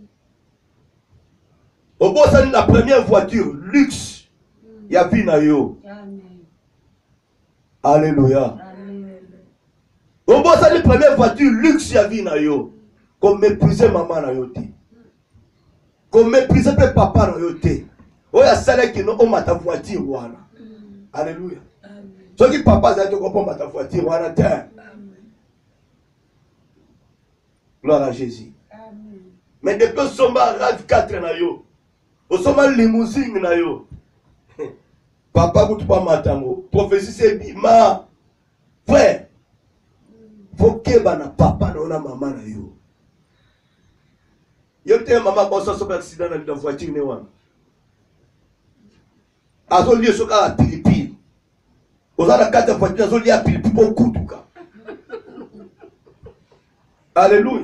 Obosa ni la première voiture, luxe. Ya vie na yo. Alléluia. Obosa ni première voiture, luxe ya vie na yo. Comme mépriser maman na yo te. Comme mépriser pe papa na yo te. Oya sale qui no oma ta voiture wana. Alléluia. Ce qui papa ça te comprend ta voiture wana te. Gloire à Jésus. Amen. Mais depuis somba rave quatre na yo. O somba limousine na yo. Papa kutu pa matango. Prophétie c'est bima. Frère. Faut que bana papa na ona maman na yo. Yo te maman bossa so accident na voiture ne wana. Azo lié sur la pilipili. Aux a quatre voitures, azo lié à pilipili pour kutuka. Alléluia.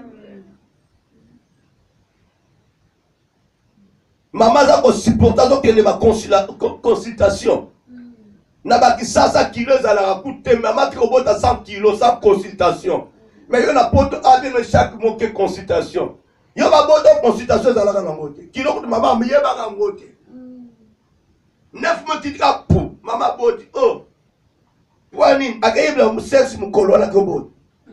Maman a ko supporter donc elle va consultation. Na ba ki sasa kilos à la rakute maman qui robota cent kilos sans consultation. Mais yo na poto avec chaque mot que consultation. Yo ba bodo consultation za la na ngote. Kilo ko maman miye ba ka ngote. Neuf mois titre pour maman body oh wani akayebla sexe mukolo na kobo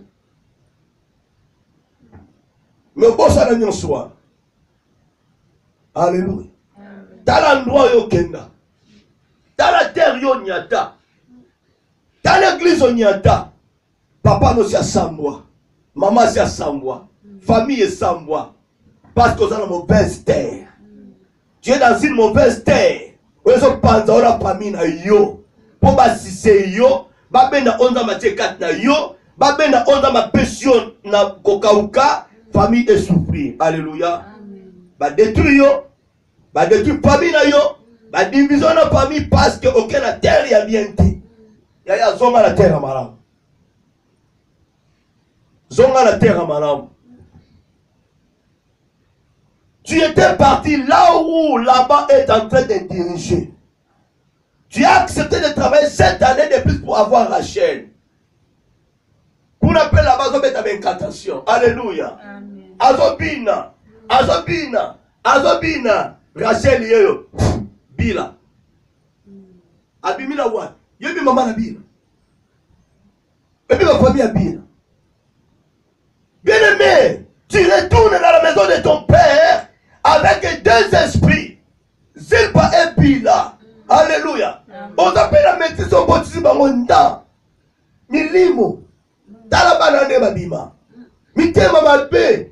me bossa na nyonso. Alléluia. Dans l'endroit yo kenda, dans la terre yo nyata, dans l'église yo nyata, papa no sia sambwa, maman sia sambwa, famille est sambwa, parce que dans la mauvaise terre. Tu es dans une mauvaise terre. Wezo panza ora pami na yo. Po ba sise yo. Ba benda onda matekat na yo. Ba benda onda ma passion na kokauka. Famille est souffrir. Alléluia. Ba détruire yo. Ba détruire famille na yo. Ba division na famille parce que aucun la terre ya bien te. Ya ya zonga la terre maram. Zonga la terre maram. Tu étais parti là où là-bas est en train de diriger. Tu as accepté de travailler cette année de plus pour avoir Rachel. Pour appeler là-bas, on met avec incantation. Alléluia. Azobina. Azobina. Azobina. Rachel yo. Bila. Abimila wa. Yobi maman na bila. Yobi ma famille a bila. Bien-aimé, tu retournes dans la maison de ton père avec deux esprits, Zilpa et Bila. Alléluia. On appelle la maîtrise au baptisme à mon temps. Milimo. Talabanane babima. Mitema malpé.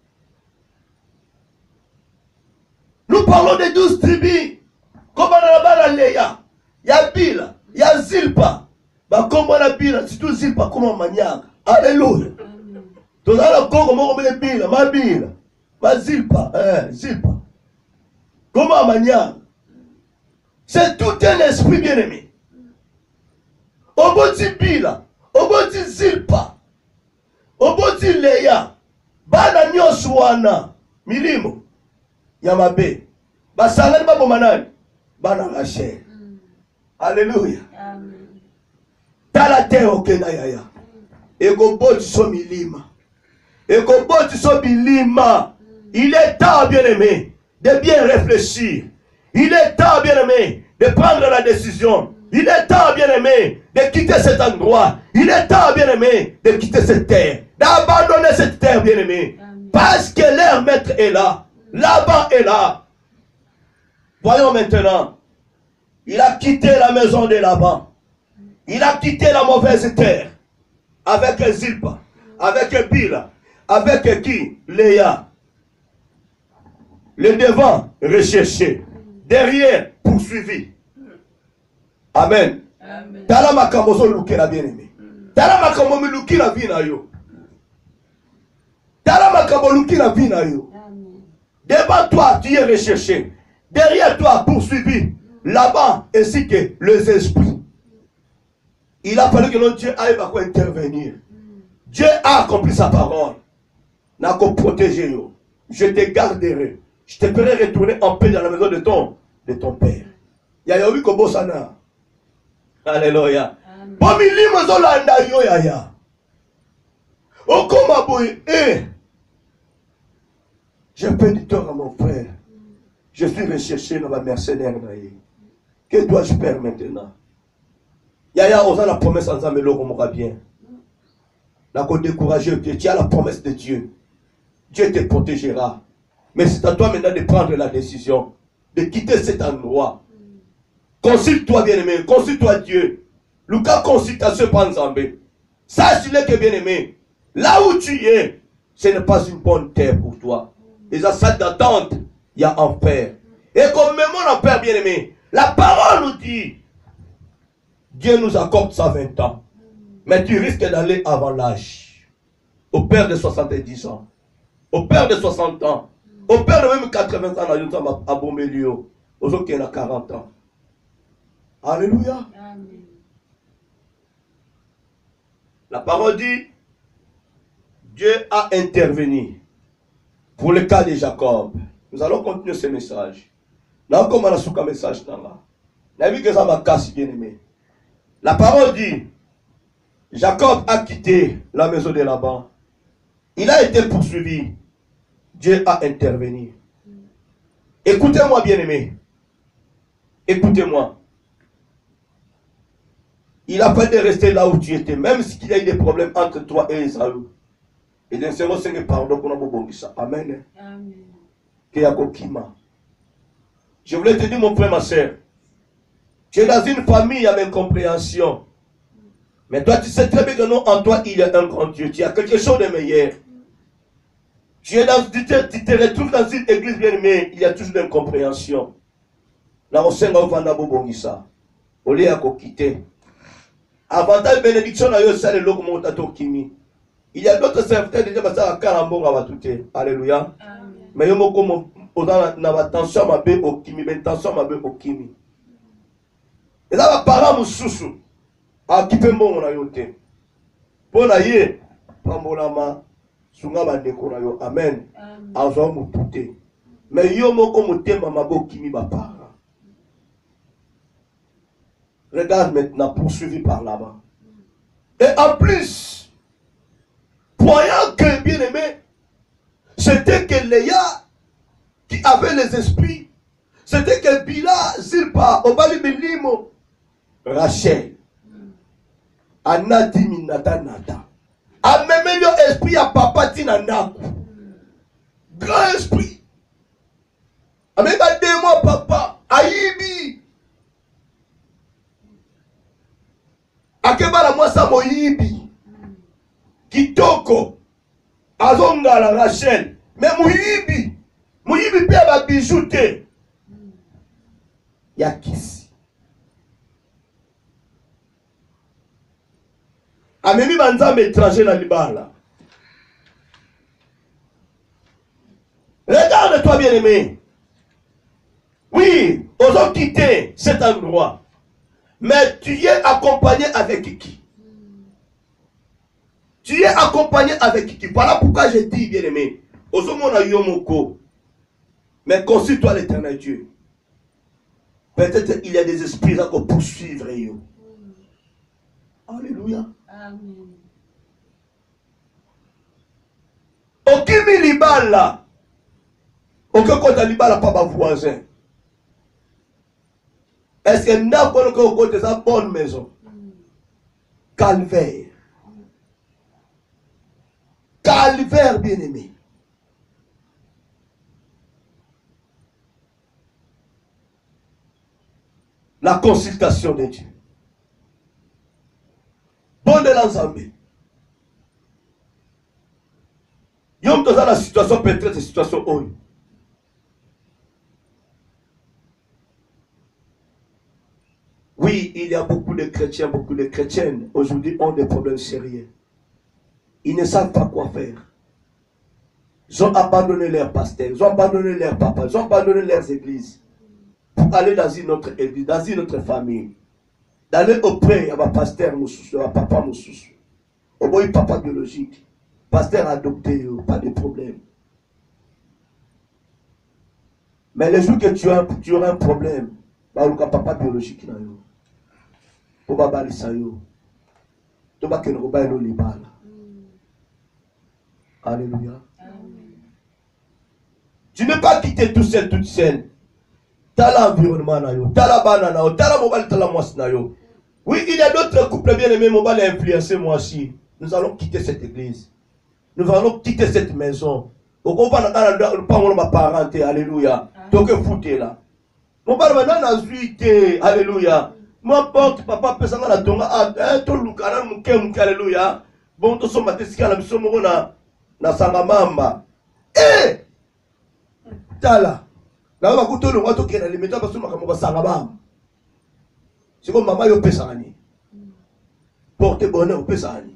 Nous parlons des douze tribus. Comme on a la Léa. Il y a Bila. Il y a Zilpa. Bah, comme on a Bila, c'est tout Zilpa comme on maniaque. Alléluia. Tout ça, comment on met Bila, ma Bila. Ma Zilpa, eh, Zilpa. Comment maniaque? C'est tout un esprit bien-aimé. Oboti Bila, Oboti Zilpa, Oboti Léa, Bana Nyoswana, Milimo, Yamabe, Basangani Babomanani, Bana Rachel. Alléluia. Tala terre au Kenayaya. Ego boti so milima. Ego boti so milima. Il est temps, bien-aimé, de bien réfléchir. Il est temps, bien-aimé, de prendre la décision. Il est temps, bien-aimé, de quitter cet endroit. Il est temps, bien-aimé, de quitter cette terre. D'abandonner cette terre, bien-aimé. Parce que leur maître est là. Laban est là. Voyons maintenant. Il a quitté la maison de Laban. Il a quitté la mauvaise terre. Avec Zilpa. Avec Bila. Avec qui? Léa. Le devant, recherché. Derrière, poursuivi. Amen. Tala makambo zo luki la bien-aimé. Tala makambo mi luki la vie na yo. Tala makambo luki la vie na yo. Devant toi, tu es recherché. Derrière toi, poursuivi. Là-bas, ainsi que les esprits. Il a fallu que notre Dieu aille à quoi intervenir. Dieu a accompli sa parole. N'a qu'à protéger yo. Je te garderai. Je te ferai retourner en paix dans la maison de ton, de ton père. Yaya oui kobo sana. Alléluia. Bomilimo zolanda yo yaya. Okoma boy eh. J'ai fait du tort à mon frère. Je suis recherché dans ma mercenaire. Que dois-je faire maintenant? Yaya osa la promesse ensemble l'eau comme bien. N'a qu'à décourager Dieu. Tu as la promesse de Dieu. Dieu te protégera. Mais c'est à toi maintenant de prendre la décision de quitter cet endroit. Consulte-toi, bien-aimé. Consulte-toi Dieu. Lucas consultation par Zambé. Sache-le que, bien-aimé, là où tu es, ce n'est pas une bonne terre pour toi. Et à salle d'attente, il y a enfer. Et comme même mon enfer, bien-aimé, la parole nous dit, Dieu nous accorde ça vingt ans. Mais tu risques d'aller avant l'âge. Au père de soixante-dix ans. Au père de soixante ans. Au père de même quatre-vingts ans, à Bomélio. Aux autres qui ont quarante ans. Alléluia. Amen. La parole dit, Dieu a intervenu pour le cas de Jacob. Nous allons continuer ce message. Là, comme on a souka message dans là. La vie que ça m'a cassé, bien aimé. La parole dit, Jacob a quitté la maison de Laban. Il a été poursuivi. Dieu a intervenu. Écoutez-moi, bien aimé. Écoutez-moi. Il a fallu de rester là où tu étais, même s'il y a eu des problèmes entre toi et Esaü. Et de se renseigner pardon pour nous. Amen. Amen. Je voulais te dire, mon frère, ma soeur, tu es dans une famille avec incompréhension. Mais toi, tu sais très bien que non, en toi, il y a un grand Dieu. Tu as quelque chose de meilleur. Tu, es dans, tu, te, tu te retrouves dans une église bien aimée, il y a toujours de l'incompréhension. Là, on sait qu'on va dans Bobongisa. Au lieu de quitter. Avantage bénédiction à eux, c'est le logo montato kimi. Il y a d'autres serviteurs qui disent que ça va carambon à tout. Alléluia. Mais il y a beaucoup de tension ma bé au kimi, mais tension ma bé au kimi. Et là, ma parent moussoussou. A qui peut bon na yote. Pour la yé, pambolama, sunga ba dekora yo. Amen. Azo mu touté. Mais yo moko motema mabo kimi ba parent. Regarde maintenant, poursuivi par là-bas. Et en plus, croyant que, bien aimé, c'était que Léa qui avait les esprits, c'était que Bila, Zilpa, Obali Bilimo, Rachel, Anati Nata Nata, a même l'esprit à Papa Tinanaku. Grand esprit. A même un démon, papa, Aïbi. Akebala mwasa moyibi kitoko azonga la Rachel mais moyibi moyibi pe ba bijou te ya kisi amemi banzambe étranger na libala. Regarde-toi bien aimé. Oui, osons quitter cet endroit. Mais tu es accompagné avec qui? Tu es accompagné avec qui? Voilà pourquoi je dis, bien aimé, Osomona Yomoko, mais consulte-toi l'éternel Dieu. Peut-être il y a des esprits là qu'on poursuivre. Alléluia. Amen. Okimi libala. Aucun côté libala pas ma voisin. Est-ce que nous avons côté sa bonne maison? Calvaire. Calvaire, bien-aimé. La consultation de Dieu. Bon de l'ensemble. Yom dans la situation peut-être cette situation haute. Oui, il y a beaucoup de chrétiens, beaucoup de chrétiennes aujourd'hui ont des problèmes sérieux. Ils ne savent pas quoi faire. Ils ont abandonné leurs pasteurs, ils ont abandonné leurs papas, ils ont abandonné leurs églises pour aller dans une autre église, dans une autre famille. D'aller auprès de ma pasteur, de ma papa, au moins papa biologique, pasteur adopté, pas de problème. Mais le jour que tu, as, tu auras un problème, bah, le papa biologique, il faut pas balayer ça. Tu vas que nous baillons les balles. Alléluia. Tu n'es pas quitté tout seul, toute seule. Tu as l'environnement, tu as la banane, tu as la mobile, tu as la moisse. Oui, il y a d'autres couples bien aimés, mon bal a influencé moi aussi. Nous allons quitter cette église. Nous allons quitter cette maison. Au combat, nous pas ma parenté, alléluia. Donc, foutez là. Mon bal maintenant a zuité, alléluia. Moi, porte, papa, personne n'a tonga, ah, tout le canal, mon cœur, mon alléluia. Bon, tout ce matin, c'est la mission, mon na, na sangamamba. Eh! Tala. Là, on va goûter le moito qui est limité parce que je vais sangamamba. C'est comme maman, yo pesani. Porte bonheur, pesani.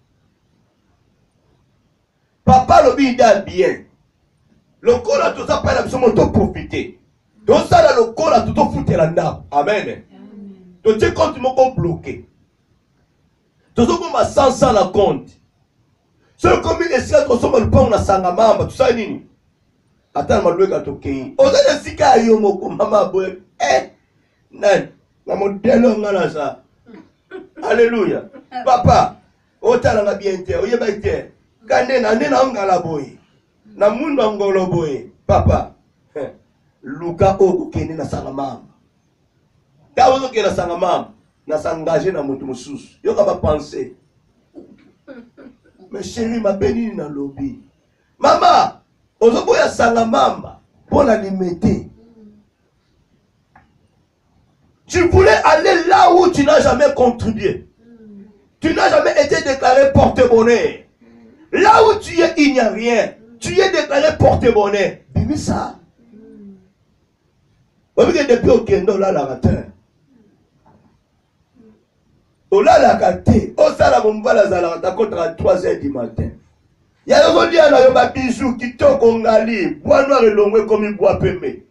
Papa le bidal bien. Le col a tout ça, pas la mission, on doit profiter. Donc ça, là, le col a tout foutu la nappe. Amen. Donc tu comptes, tu m'as bloqué. Tu sais comment sans ça la compte. C'est comme il est que tu as le pain, on a sangamamba, tout ça, nini. Attends, je vais te dire. On a des sika yo moko, maman, boy. Eh, nan. Na modèle ngana ça. Alléluia. Papa, otala nga bien te, oyeba te. Kande na nena ngala boy. Na mundo ngolo boy. Papa. Luka o kene na sangamamba. Ka ozo kene na sangamamba, na s'engager na mutu mususu. Yo ka ba penser. Mais chérie, ma béni na lobby. Maman, ozo boya sangamamba pour la limiter. Tu voulais aller là où tu n'as jamais contribué. Tu n'as jamais été déclaré porte-bonheur. Là où tu es, il n'y a rien. Tu es déclaré porte-bonheur. Bibi ça. Vous voyez que depuis au Kendo, là, la ratin. Au là, la raté. Au ça, mon bala, la ratin, contre trois heures du matin. Il y a aujourd'hui un bisou qui toque en gali. Bois noir et long comme il boit pémé.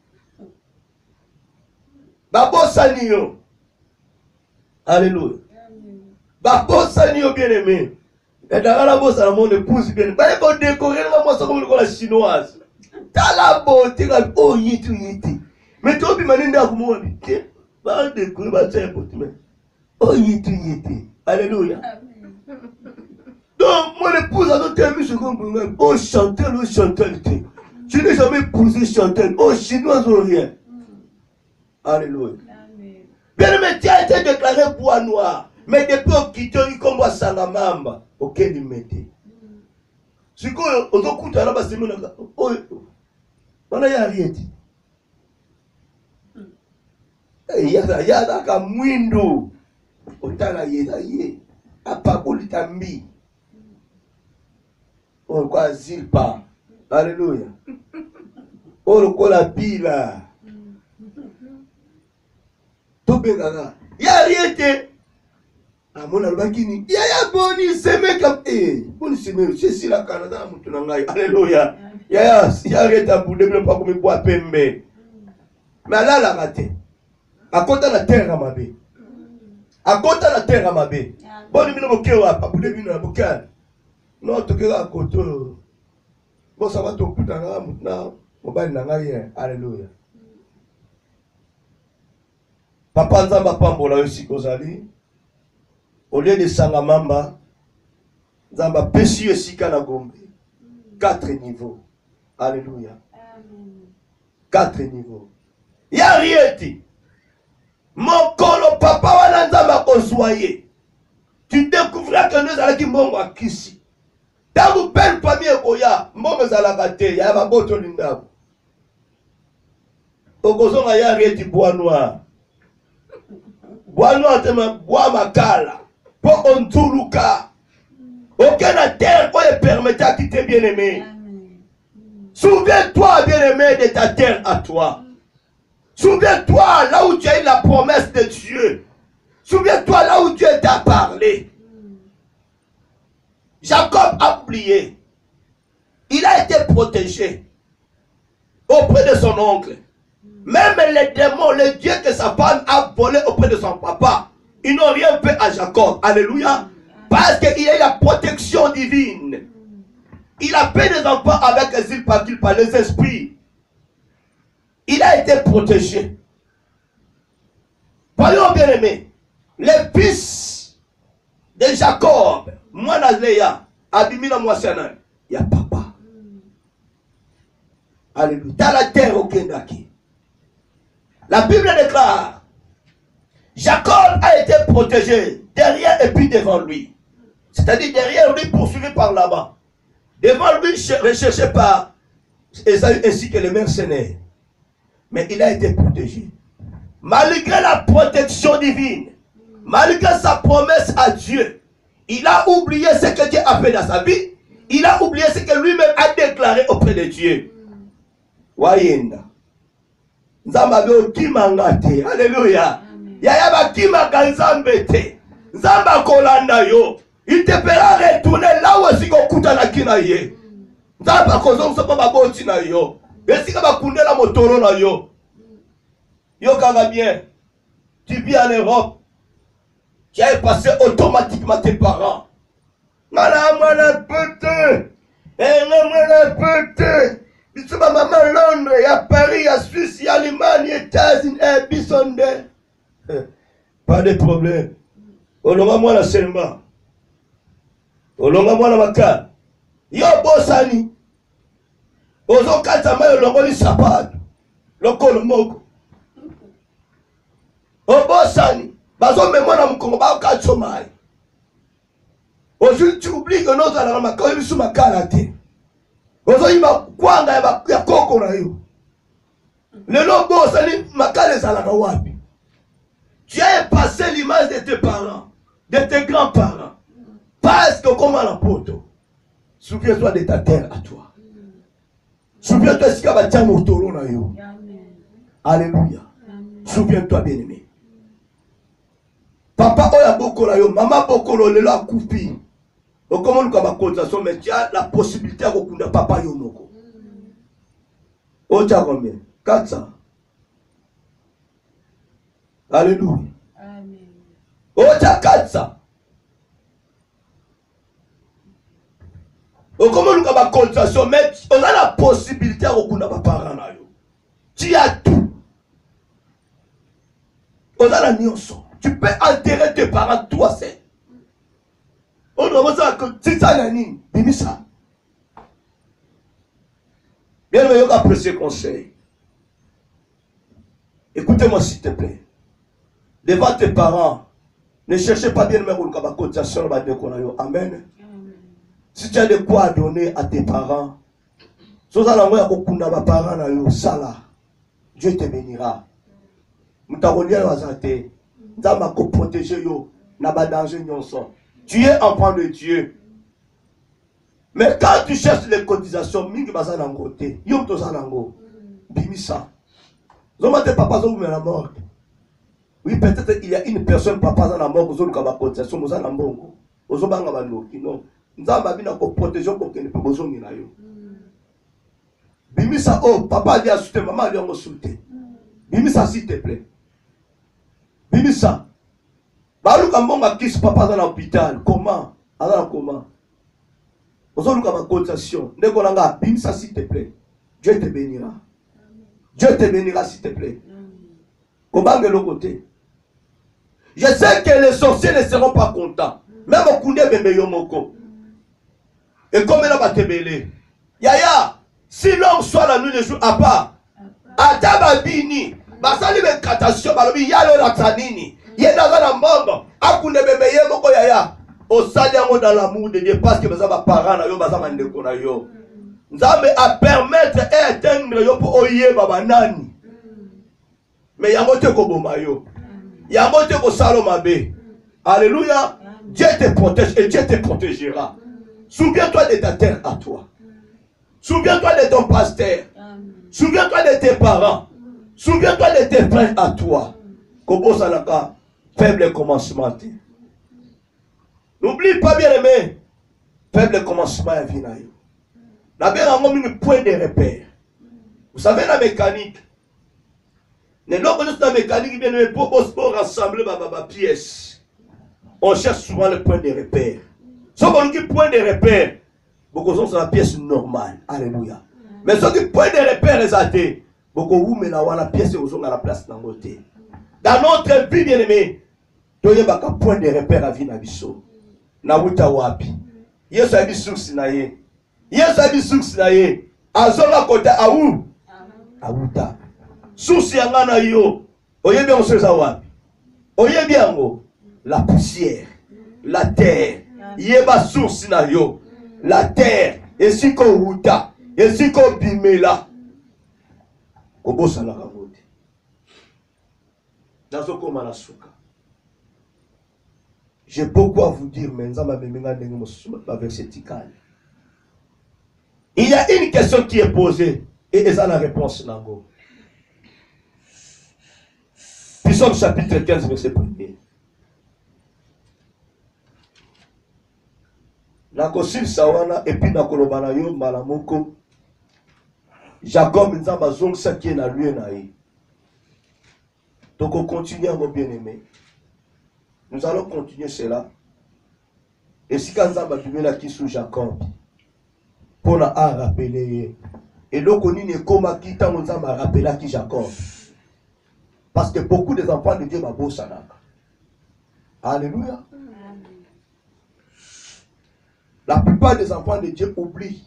Babosa niyo. Alléluia. Babosa niyo bien aimé. Et dans la bosse à mon épouse bien aimé. Bah il faut décorer la bosse comme la chinoise. T'as la beauté comme oh yitu yiti. Mais toi bi maninda kumo bi. Bah décorer bah c'est beauté mais. Oh yitu yiti. Alléluia. Donc mon épouse a d'autres amis se comme oh chanteur ou chanteur. Tu n'es jamais épousé chanteur. Oh chinoise ou rien. Alléluia. Bien aimé, tu as été déclaré bois noir. Mais depuis au quitté, il comme à Sangamamba. Auquel il mettait. Si quoi, aux autres coups, là, c'est mon. Oh, on a rien dit. Il y a il y a un mouindo. Autant la yézaïe. A pas pour l'itambi. On quoi, zilpa. Alléluia. Oh, le quoi la pila. Il n'y a rien de. Ah, mon albakini. Il y a boni seme comme. Eh, boni seme. C'est si la Canada, moutonangaï. Alléluia. Il y a rien de pour développer pas comme il boit pembe. Mais là, la raté. À côté de la terre à ma bé. À côté de la terre à ma bé. Bon, il y a un bouquet à pour développer un bouquet. Non, tu es à côté. Bon, ça va te couper dans la mouton. On va y alléluia. Papa Nzamba Pambola aussi kozali. Au lieu de Sangamamba, Nzamba Pessi aussi Kanagombe. Quatre niveaux. Alléluia. Quatre niveaux. Il n'y a rien dit. Mon colo papa wana Nzamba kosoye. Tu découvriras que nous allons qui mongo akisi. Dans vous belle famille koya, mongo zalakate, ya baboto lindabu. Okozonga ya rien dit bois noir. Bois bois makala. Pour ontuluka. Aucun terre peut permettre à qui t'est bien aimé. Souviens-toi, bien-aimé, de ta terre à toi. Souviens-toi là où tu as eu la promesse de Dieu. Souviens-toi là où Dieu t'a parlé. Jacob a oublié. Il a été protégé auprès de son oncle. Même les démons, les dieux que sa femme a volé auprès de son papa, ils n'ont rien fait à Jacob. Alléluia. Parce qu'il a eu la protection divine. Il a fait des enfants avec les îles par par les esprits. Il a été protégé. Voyons bien aimé, les fils de Jacob, moi Léa, Abimina Moissana, il y a papa. Alléluia. Dans la terre au Kendaki. La Bible déclare, Jacob a été protégé derrière et puis devant lui. C'est-à-dire derrière lui poursuivi par là-bas. Devant lui recherché par Esaü ainsi que les mercenaires. Mais il a été protégé. Malgré la protection divine, malgré sa promesse à Dieu, il a oublié ce que Dieu a fait dans sa vie. Il a oublié ce que lui-même a déclaré auprès de Dieu. Wayenda. Nzambe okimanga te. Alléluia. Yaya bakimanga nzambe te. Nzamba kolanda yo. Il te fera retourner là où est-ce qu'on a kina ye. Nzamba kozo msopa baboti na yo. Esika bakunde la motoro na yo. Yo kanga bien. Tu vis en Europe. Tu as passé automatiquement tes parents. Mala mala pute. Eh mala pute. Bisuma maman Londres, il y a Paris, il y a Suisse, il y a Allemagne, il y a États-Unis, il y a Bissonde. Pas de problème. Olonga moi la selma. Olonga moi la maka. Yo bosani. Ozo kata mayo longo li sapato. Lokolo moko. O bosani. Bazo me mona mkongo ba ka chomai. Ozo tu oublies que nous allons maka yo bisu makala te. Ozo iba kwanga ya koko na yo. Lelo bosani makala ezalaka wapi? Tu as passé l'image de tes parents, de tes grands-parents. Parce que comme à la poto, souviens-toi de ta terre à toi. Souviens-toi de ce qu'il y a bâti autour de yo. Alléluia. Souviens-toi, bien-aimé. Papa oya bokolo yo, maman bokolo lelo akupi. Donc comment nous avons cotisation, mais tu as la possibilité de kunda papa yo moko. Ocha combien? quatre cents. Alléluia. Amen. Ocha quatre cents. Donc comment nous avons cotisation, mais on a la possibilité de kunda papa na yo. Tu as tout. On a la nyonso. Tu peux enterrer tes parents, toi c'est. On doit dire que c'est ça la ligne. Bibi ça. Bien meilleur apprécier conseil. Écoutez-moi s'il te plaît. Devant tes parents, ne cherchez pas bien le même cotisation. Amen. Si tu as de quoi donner à tes parents, Dieu te bénira. Tu es enfant de Dieu. Mais quand tu cherches les cotisations, mingi baza na ngote, yom toza na ngo. Bimisa. Zoma te papa zo la mort. Oui, peut-être il y a une personne papa za na mort, zo luka ba cotisation, moza na mbongo. Ozo banga ba noki non. Nzamba bina ko protéger ko kene pe bozo ngina yo. Bimisa oh, papa dit à souter, maman dit on souter. Bimisa s'il te plaît. Bimisa. Baluka mbonga kisi papa dans l'hôpital. Comment? Alors comment? Aujourd'hui, ma cotisation. Nekolanga, bimisa s'il te plaît. Dieu te bénira. Dieu te bénira s'il te plaît. Comment de l'autre côté? Je sais que les sorciers ne seront pas contents. Même au Koundé Bembe Yomoko. Et comme elle va te béler. Yaya, si l'homme soit la nuit le jour à part, Ataba Bini, Basali Benkatasio, Balobi, Yalo Latanini. Yena na mbongo akunde bebe yemo ko yaya osali yango dans l'amour de Dieu parce que baza ba parents na yo baza mandeko na yo nzambe a permettre et éteindre yo pour oyeba banani mais yango te ko boma yo Yamote ko Salomabe. Alléluia. Dieu te protège et Dieu te protégera. Souviens-toi de ta terre à toi. Souviens-toi de ton pasteur. Souviens-toi de tes parents. Souviens-toi de tes frères à toi. Kobo Salaka, faible commencement. N'oublie pas, bien aimé, faible commencement à Vinayo. La bien un point de repère. Vous savez la mécanique. Les lorsque nous sommes la mécanique, bien aimé, pour rassembler ma pièce, on cherche souvent le point de repère. Sauf qu'on dit point de repère, beaucoup sont sur la pièce normale. Alléluia. Mais ceux qui point de repère est athée, beaucoup vous mettez la pièce et vous avez la place dans votre côté. Dans notre vie, bien aimé, nous avons un point de repère à Vinabiso. Nawuta wapi. Yesu a dit source na ye. Yesu a dit source na ye. Azola kota aou. Awuta. Source yanga na yo. Oye bien on se wapi. Oye bien ngo. La poussière. La terre. Yeba source na yo. La terre. Et si ko wuta. Et si ko bimela. Kobo sala kamote. Nazo koma na suka. J'ai beaucoup à vous dire, mais il y a une question qui est posée et ils ont la réponse. Psaume chapitre quinze, verset premier. Nakosil sawana et puis nakolobana yo malamoko. Jacob nzamba zong sa qui est na lui na yi. Donc on continue à mon bien-aimé. Nous allons continuer cela. Et si quand on va qui sous Jacob, pour la rappeler, et donc on est comme qui t'a on va rappeler qui Jacob. Parce que beaucoup des enfants de Dieu m'ont ça. Alléluia. La plupart des enfants de Dieu oublient.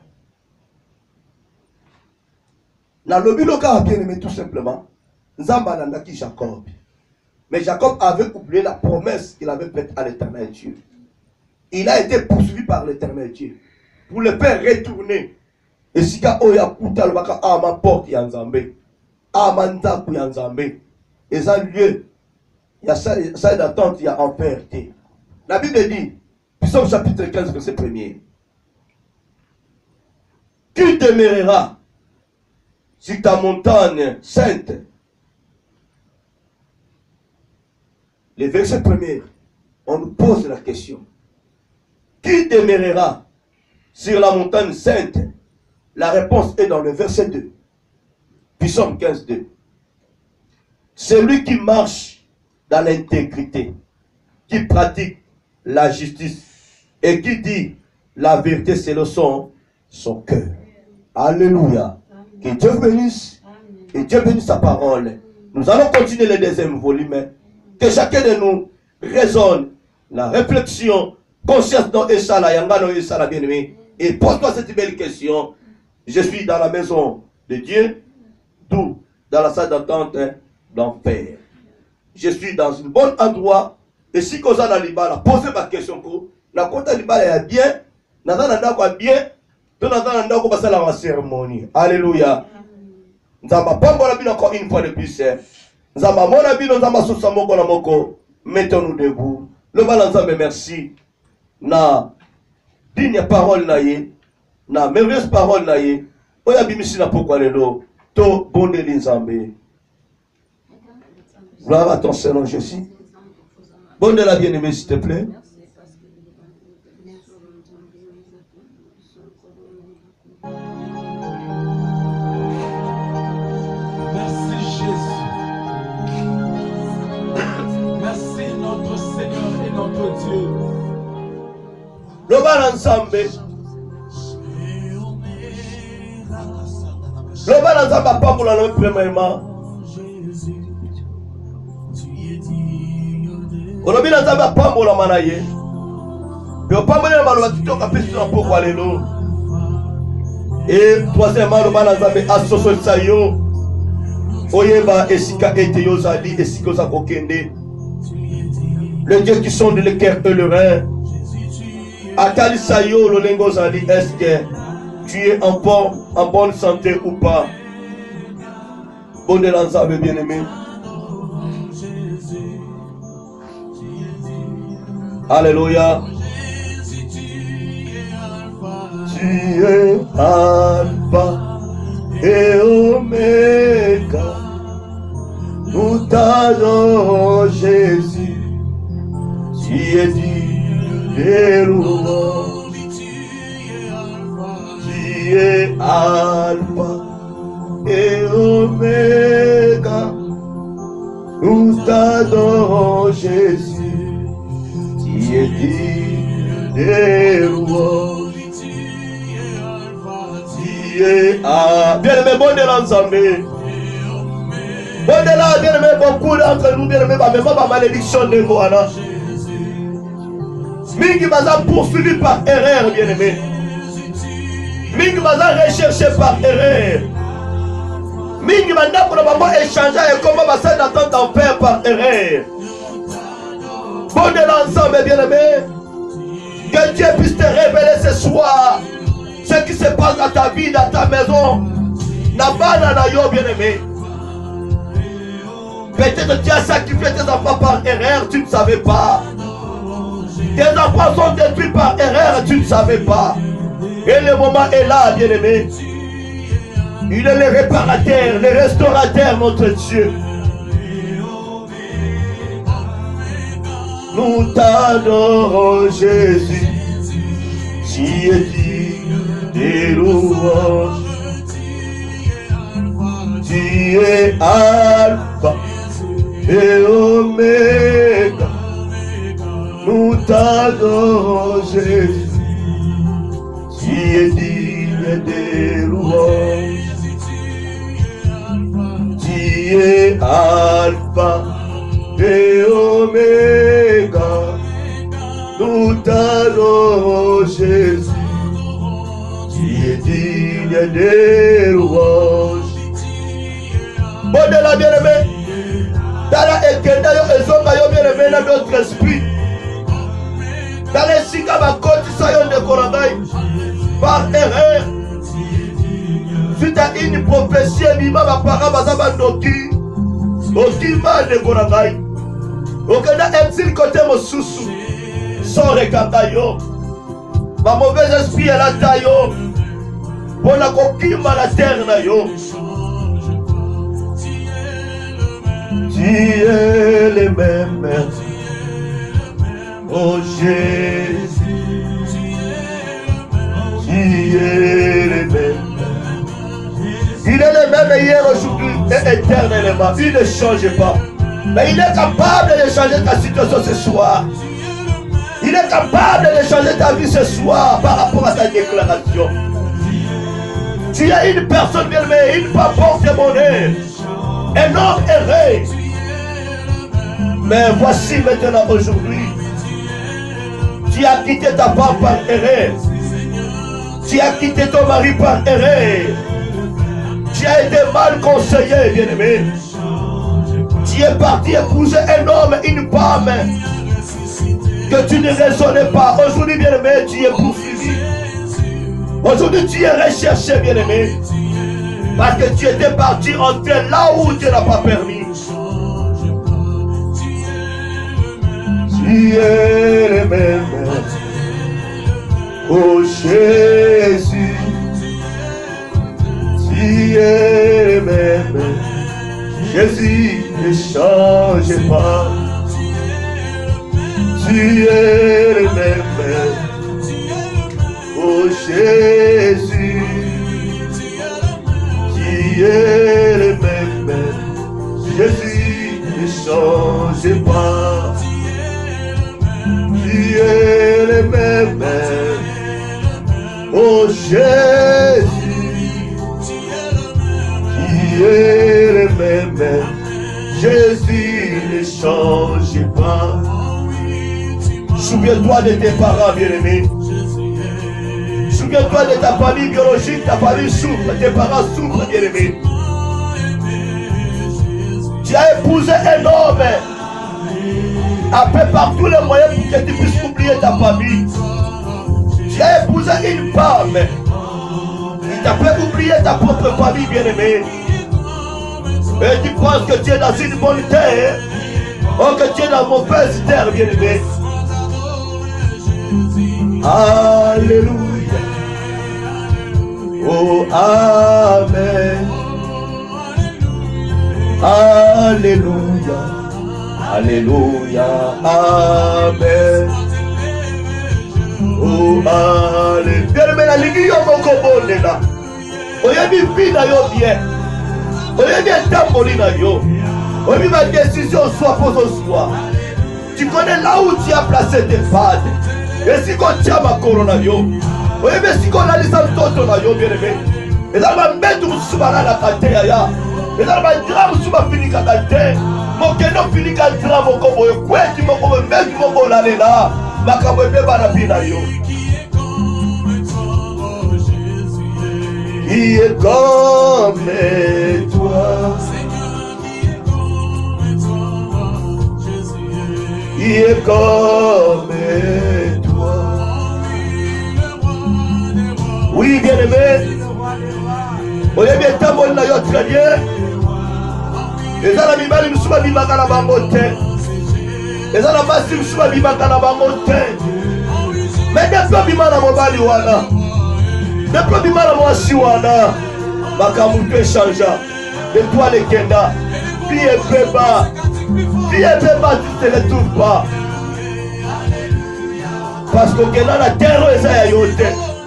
La lobby locale a bien aimé tout simplement. Nzamba nanda qui Jacob. Mais Jacob avait oublié la promesse qu'il avait faite à l'éternel Dieu. Il a été poursuivi par l'éternel Dieu pour le faire retourner. Et si Oya Kuta le Baka à ma porte Yanzambe, à Manda Yanzambe, et ça lieu, il y a ça d'attente, il y a enfer. La Bible dit, Psaume chapitre quinze, verset premier. Qui demeurera sur ta montagne sainte? Le verset premier, on nous pose la question. Qui demeurera sur la montagne sainte? La réponse est dans le verset deux. Psaume quinze, deux. Celui qui marche dans l'intégrité, qui pratique la justice et qui dit la vérité selon son, son cœur. Alléluia. Que Dieu bénisse et Dieu bénisse sa parole. Nous allons continuer le deuxième volume. Que chacun de nous raisonne la réflexion, conscience dans Esala, Yangano Esala bien-aimé, et pose-toi cette belle question. Je suis dans la maison de Dieu, d'où dans la salle d'attente d'enfer. Je suis dans un bon endroit, et si Kosa n'a pas posé ma question pour la compte est bien, n'a pas bien, tout n'a pas passé la cérémonie. Alléluia. Nous avons pas encore une fois de plus. Mettons-nous debout. Le balançame merci. Na digne parole na ye, na merveilleuse parole na ye. Oya bimisi na pourquoi le lo to bonde linzambe. Gloire à ton Seigneur Jésus. Bonne de la bien-aimée s'il te plaît. Dieu. Le bal ensemble. Le bal ensemble pas pour la langue premièrement. On a bien ensemble pas pour la manaye. Mais on pas mal de mal tout cas plus pour quoi les lots. Et troisièmement le bal ensemble associé ça yo. Oyeba esika eteyo zali esiko za kokende. Le Dieu qui sonde le cœur et le rein. Atali sayo lo lengo zali, est-ce que tu es en, bon, en bonne santé ou pas? Bonne l'ensemble bien-aimé. Alléluia. Tu es Alpha et Oméga. Nous t'adorons Jésus. Tu es digne des louanges. Tu es Alpha et Oméga. Nous t'adorons Jésus. Tu es digne des louanges. Ah, bien aimé, bon de l'ensemble. Bon de là, bien aimé, beaucoup d'entre nous, bien aimé, même pas malédiction de Moana. Mingi Baza poursuivi par erreur, bien aimé. Mingi Baza recherché par erreur. Mingi Baza pour le moment échanger et comment Baza d'attendre en paix par erreur. Bon de l'ensemble, bien aimé. Que Dieu puisse te révéler ce soir. Ce qui se passe dans ta vie, dans ta maison, Nabana na yo bien aimé. Peut-être que tu as sacrifié tes enfants par erreur, tu ne savais pas. Tes enfants sont détruits par erreur, tu ne savais pas. Et le moment est là, bien aimé. Il est le réparateur, le restaurateur, notre Dieu. Nous t'adorons, Jésus. Tu es digne des louanges. Tu es Alpha et Oméga. Nous t'adorons Jésus. Tu es digne des louanges. Tu es Alpha et Oméga. Nous t'adorons Jésus. Tu es digne des louanges. Bon de la bien-aimée, dans la équerre, bien-aimé, dans notre esprit, dans les sikama côte, sayon de Korangaï, par erreur, suite à une prophétie, Mima va parabazaba doki, doki mal de Korangaï, aucun exil côté Mosusu, sans regarder yo, ma mauvaise esprit est la taille, pour la coquille la terre na yo. Tu es le même, oh Jésus. Tu es le même. Il est le même hier, aujourd'hui et éternellement. Il ne change pas. Mais il est capable de changer ta situation ce soir. Il est capable de changer ta vie ce soir par rapport à ta déclaration. Tu es une personne bien-aimée, une femme porte-monnaie, un homme erré. Mais voici maintenant aujourd'hui, tu as quitté ta femme par erreur. Tu as quitté ton mari par erreur. Tu as été mal conseillé, bien-aimé. Tu es parti épouser un homme, une femme que tu ne raisonnais pas. Aujourd'hui, bien-aimé, tu es poursuivi. Aujourd'hui, tu es recherché, bien-aimé. Parce que tu étais parti entrer là où Dieu n'a pas permis. Tu es le même, oh Jésus. Tu es le même, Jésus ne change pas. Tu es le même, oh Jésus. Tu es le même, Jésus ne change pas. Tu es le même, oh Jésus. Tu es le même, Jésus ne change pas. Souviens-toi de tes parents bien-aimés. Souviens-toi de ta famille biologique, ta famille souffre, tes parents souffrent bien-aimés. Tu as épousé un homme. Après par tous les moyens pour que tu puisses oublier ta famille. Tu as épousé une femme. Il t'a fait oublier ta propre famille bien-aimée. Et tu penses que tu es dans une bonne terre. Ou que tu es dans une mauvaise terre bien-aimée. Alléluia. Oh, Amen. Alléluia. Alléluia. Amen. Oh, Alléluia. Bien-aimé, la ligue, yo moko bonne là. Oyebi vie na yo bien. Oyebi etamboli na yo. Oyebi ma décision soit pour ce soir. Tu connais là où tu as placé tes pattes. Et si on tient ma corona yo. Oyebi si on a les amtoto na yo bien-aimé. Et là ma mettre soubana la kate ya. Et là ma drame souba fini kakate. Mon keno fini ka drame moko boye kweti moko me mettre moko la là. Makambo ebe bana bina yo. Qui est comme toi, qui est comme toi. Oui, bien-aimé, vous avez bien tamboli na yo très bien. Et ça la mibali msuba bimaka na bango te. Et ça la basi msuba bimaka na bango te. Mais depuis bima na mobali wana. Depuis que tu as dit que tu changea, de toi les kenda, fille et bébé, fille et bébé, tu ne te retrouves pas. Parce que dans la terre, il y a yote.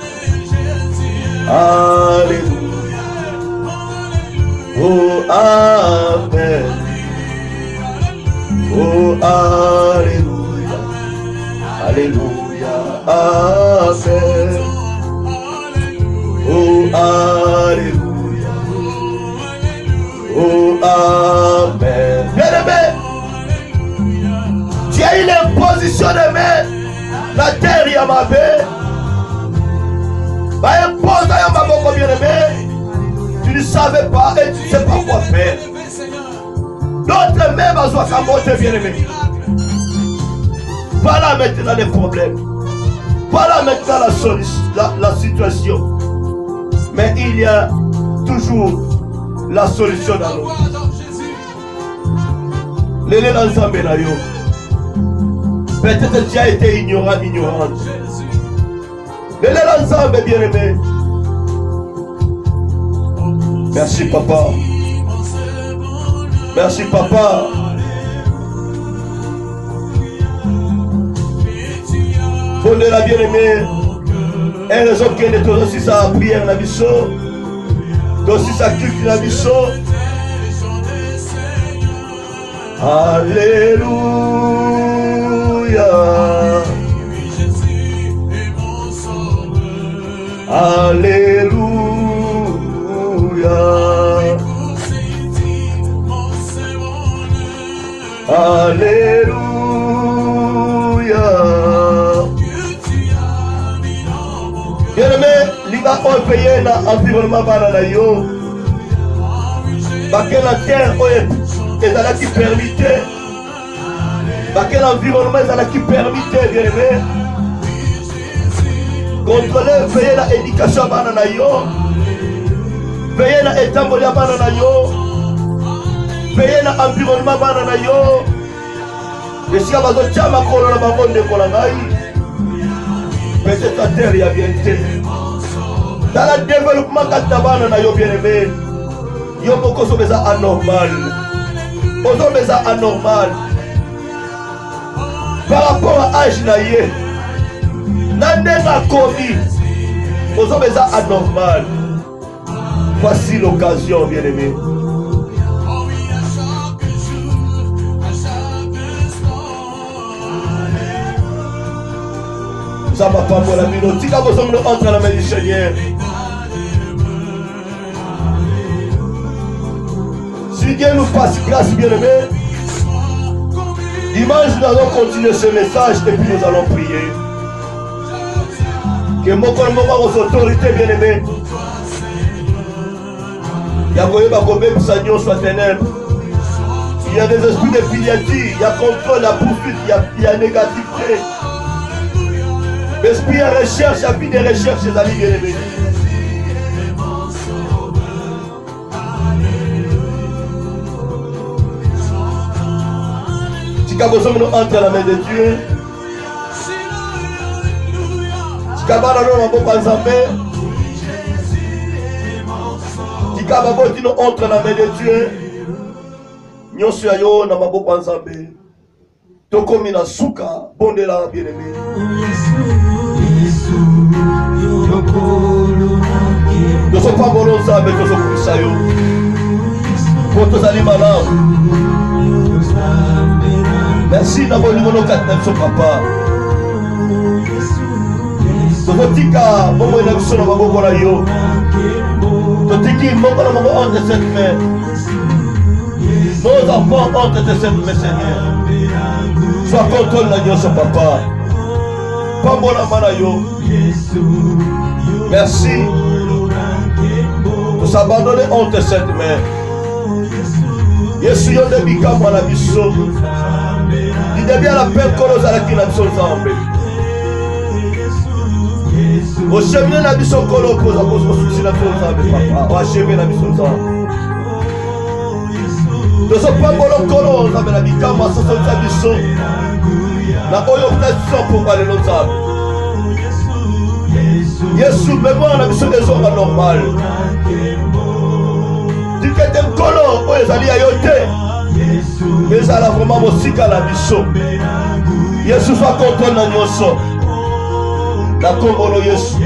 Alléluia. Oh, Amen. Oh, Alléluia. Alléluia. Amen. Oh, Alléluia. Oh, Amen. Bien-aimé, tu as eu l'imposition de mettre la terre à ma baie. Bah, impose à ma boko, bien-aimé. Tu ne savais pas et tu ne sais pas quoi faire. D'autres même à soi camote, bien-aimé. Voilà maintenant les problèmes. Voilà maintenant la, la, la situation. Mais il y a toujours la solution dans l'eau. L'élé l'ensemble là yo. Peut-être que tu as été ignorant, ignorante. L'élé l'ensemble bien aimé. Merci papa. Merci papa. Bonne la bien aimé. Et raison qu'il est aussi sa prière dans la mission, aussi sa culte dans la mission. Alléluia. Alléluia. Alléluia. Bien-aimé, il va payer l'environnement dans yo. Parce que la terre est là qui permettait. Parce que l'environnement est là qui permettait, bien-aimé. Contrôler, payer l'éducation dans yo. Payer l'état dans yo. Payer l'environnement dans yo. Et si on va dire que ma colonne va monter pour la maille. Peut-être la terre y a bien été. Dans le développement quand tu as bien aimé, il y a beaucoup de choses anormales. Aux hommes anormal. Par rapport à l'âge, n'a commis. Aux hommes anormal. Voici l'occasion, bien aimé. Ça va pas pour la minute. Si vous entre à la main du Seigneur. Si Dieu nous fasse grâce, bien aimé, dimanche nous allons continuer ce message et puis nous allons prier. Que mon corps, mon corps, aux autorités, bien aimé. Il y a soit ténèbres. Il y a des esprits de filiature, il y a contrôle, il y a poursuite, il y a, il y a négativité. L'esprit de recherche, la vie de recherche, les amis bien-aimés. Si nous entrons dans la main de Dieu, Kabana no maboko nzambe. Kikaba botino entre na main de Dieu. Nyonso ya yo na maboko nzambe. Tokomi na suka bondela bien-aimé. Tozo pambolo nzambe tozo kumisa yo. Po tozali malamu. Merci d'avoir le mono quatre sur papa. Totika momo na biso na maboko na yo. Totiki moko na maboko entre cette main. Nos enfants entre cette main, Seigneur. Sois contrôle na Dieu, papa. Pambola mana yo. Merci. Nous abandonner entre cette main. Yesu yo de bika mwana biso. Il devient la peine que nous allons na biso nzambe. Au chemin na biso kolo poza poza souci na biso nzambe papa. Au chemin na biso nzambe. Nous sommes pas bon kolo nzambe na bika mwa soso na biso. Na oyo peut-être pour parler nzambe. Yesu mémoire na biso des hommes normal. Dikete kolo oyo ezali ya yo te. Ezala vraiment mosika na biso. Yesu soit content na nyonso. Na kombolo Yesu.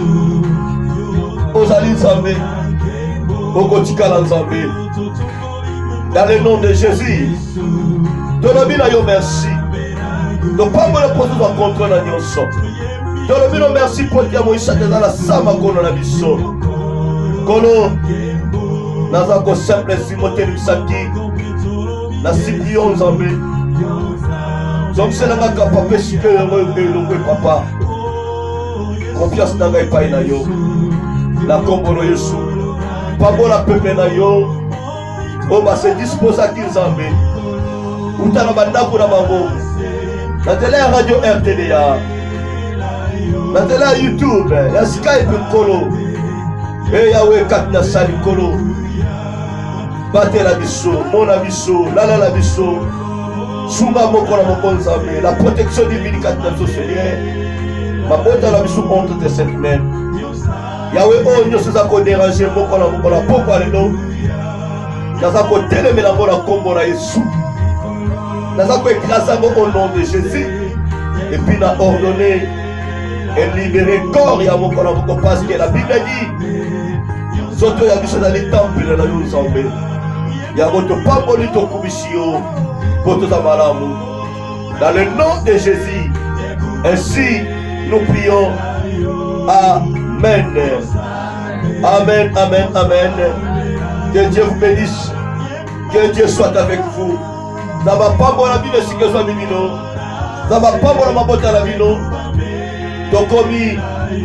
Ozali nzambe. Okotikala nzambe. Dans le nom de Jésus. Tolobi na yo merci. Donc pas moi le processus en contrôle na nyonso. Tolobi no merci pour tia moisa dans la sama kono na biso. Kono naza ko simple simote bisaki. Na sipion nzambe. Donc c'est la papa super le papa. Confiance na ngai pai na yo. La kombolo Yesu. Pambola pepe na yo. On va se disposer à Nzambe. Utana bandako na bango. Na télé radio R T D A. Na télé YouTube, ya Skype kolo. E yawe katna sali kolo. Bate la biso, mona biso, lala la biso. Sunga moko na moko Nzambe. La protection divine katna so Seigneur. Ma bota la biso honte de cette main. Yahweh oh nyo seza ko déranger moko na moko na poko alelo. Naza ko telemela ngo na kombo na Yesu. Naza ko écraser au nom de Jésus. Et puis na ordonné et libérer corps ya moko na moko parce que la Bible dit soto ya biso dans les temples na yo Nzambe. Ya moto pamboli to kubisio poto za malamu. Dans le nom de Jésus. Ainsi nous prions. Amen. Amen, amen, amen. Que Dieu vous bénisse. Que Dieu soit avec vous. Ça va pas bon la vie de ce que soit mimino. Ça va pas bon la botte à la vie non. Donc commis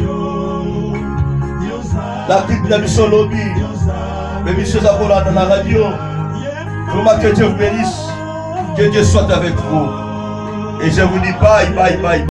la petite de mission lobby. Mais monsieur Zabola dans la radio. Vraiment que Dieu vous bénisse. Que Dieu soit avec vous. Et je vous dis bye, bye, bye.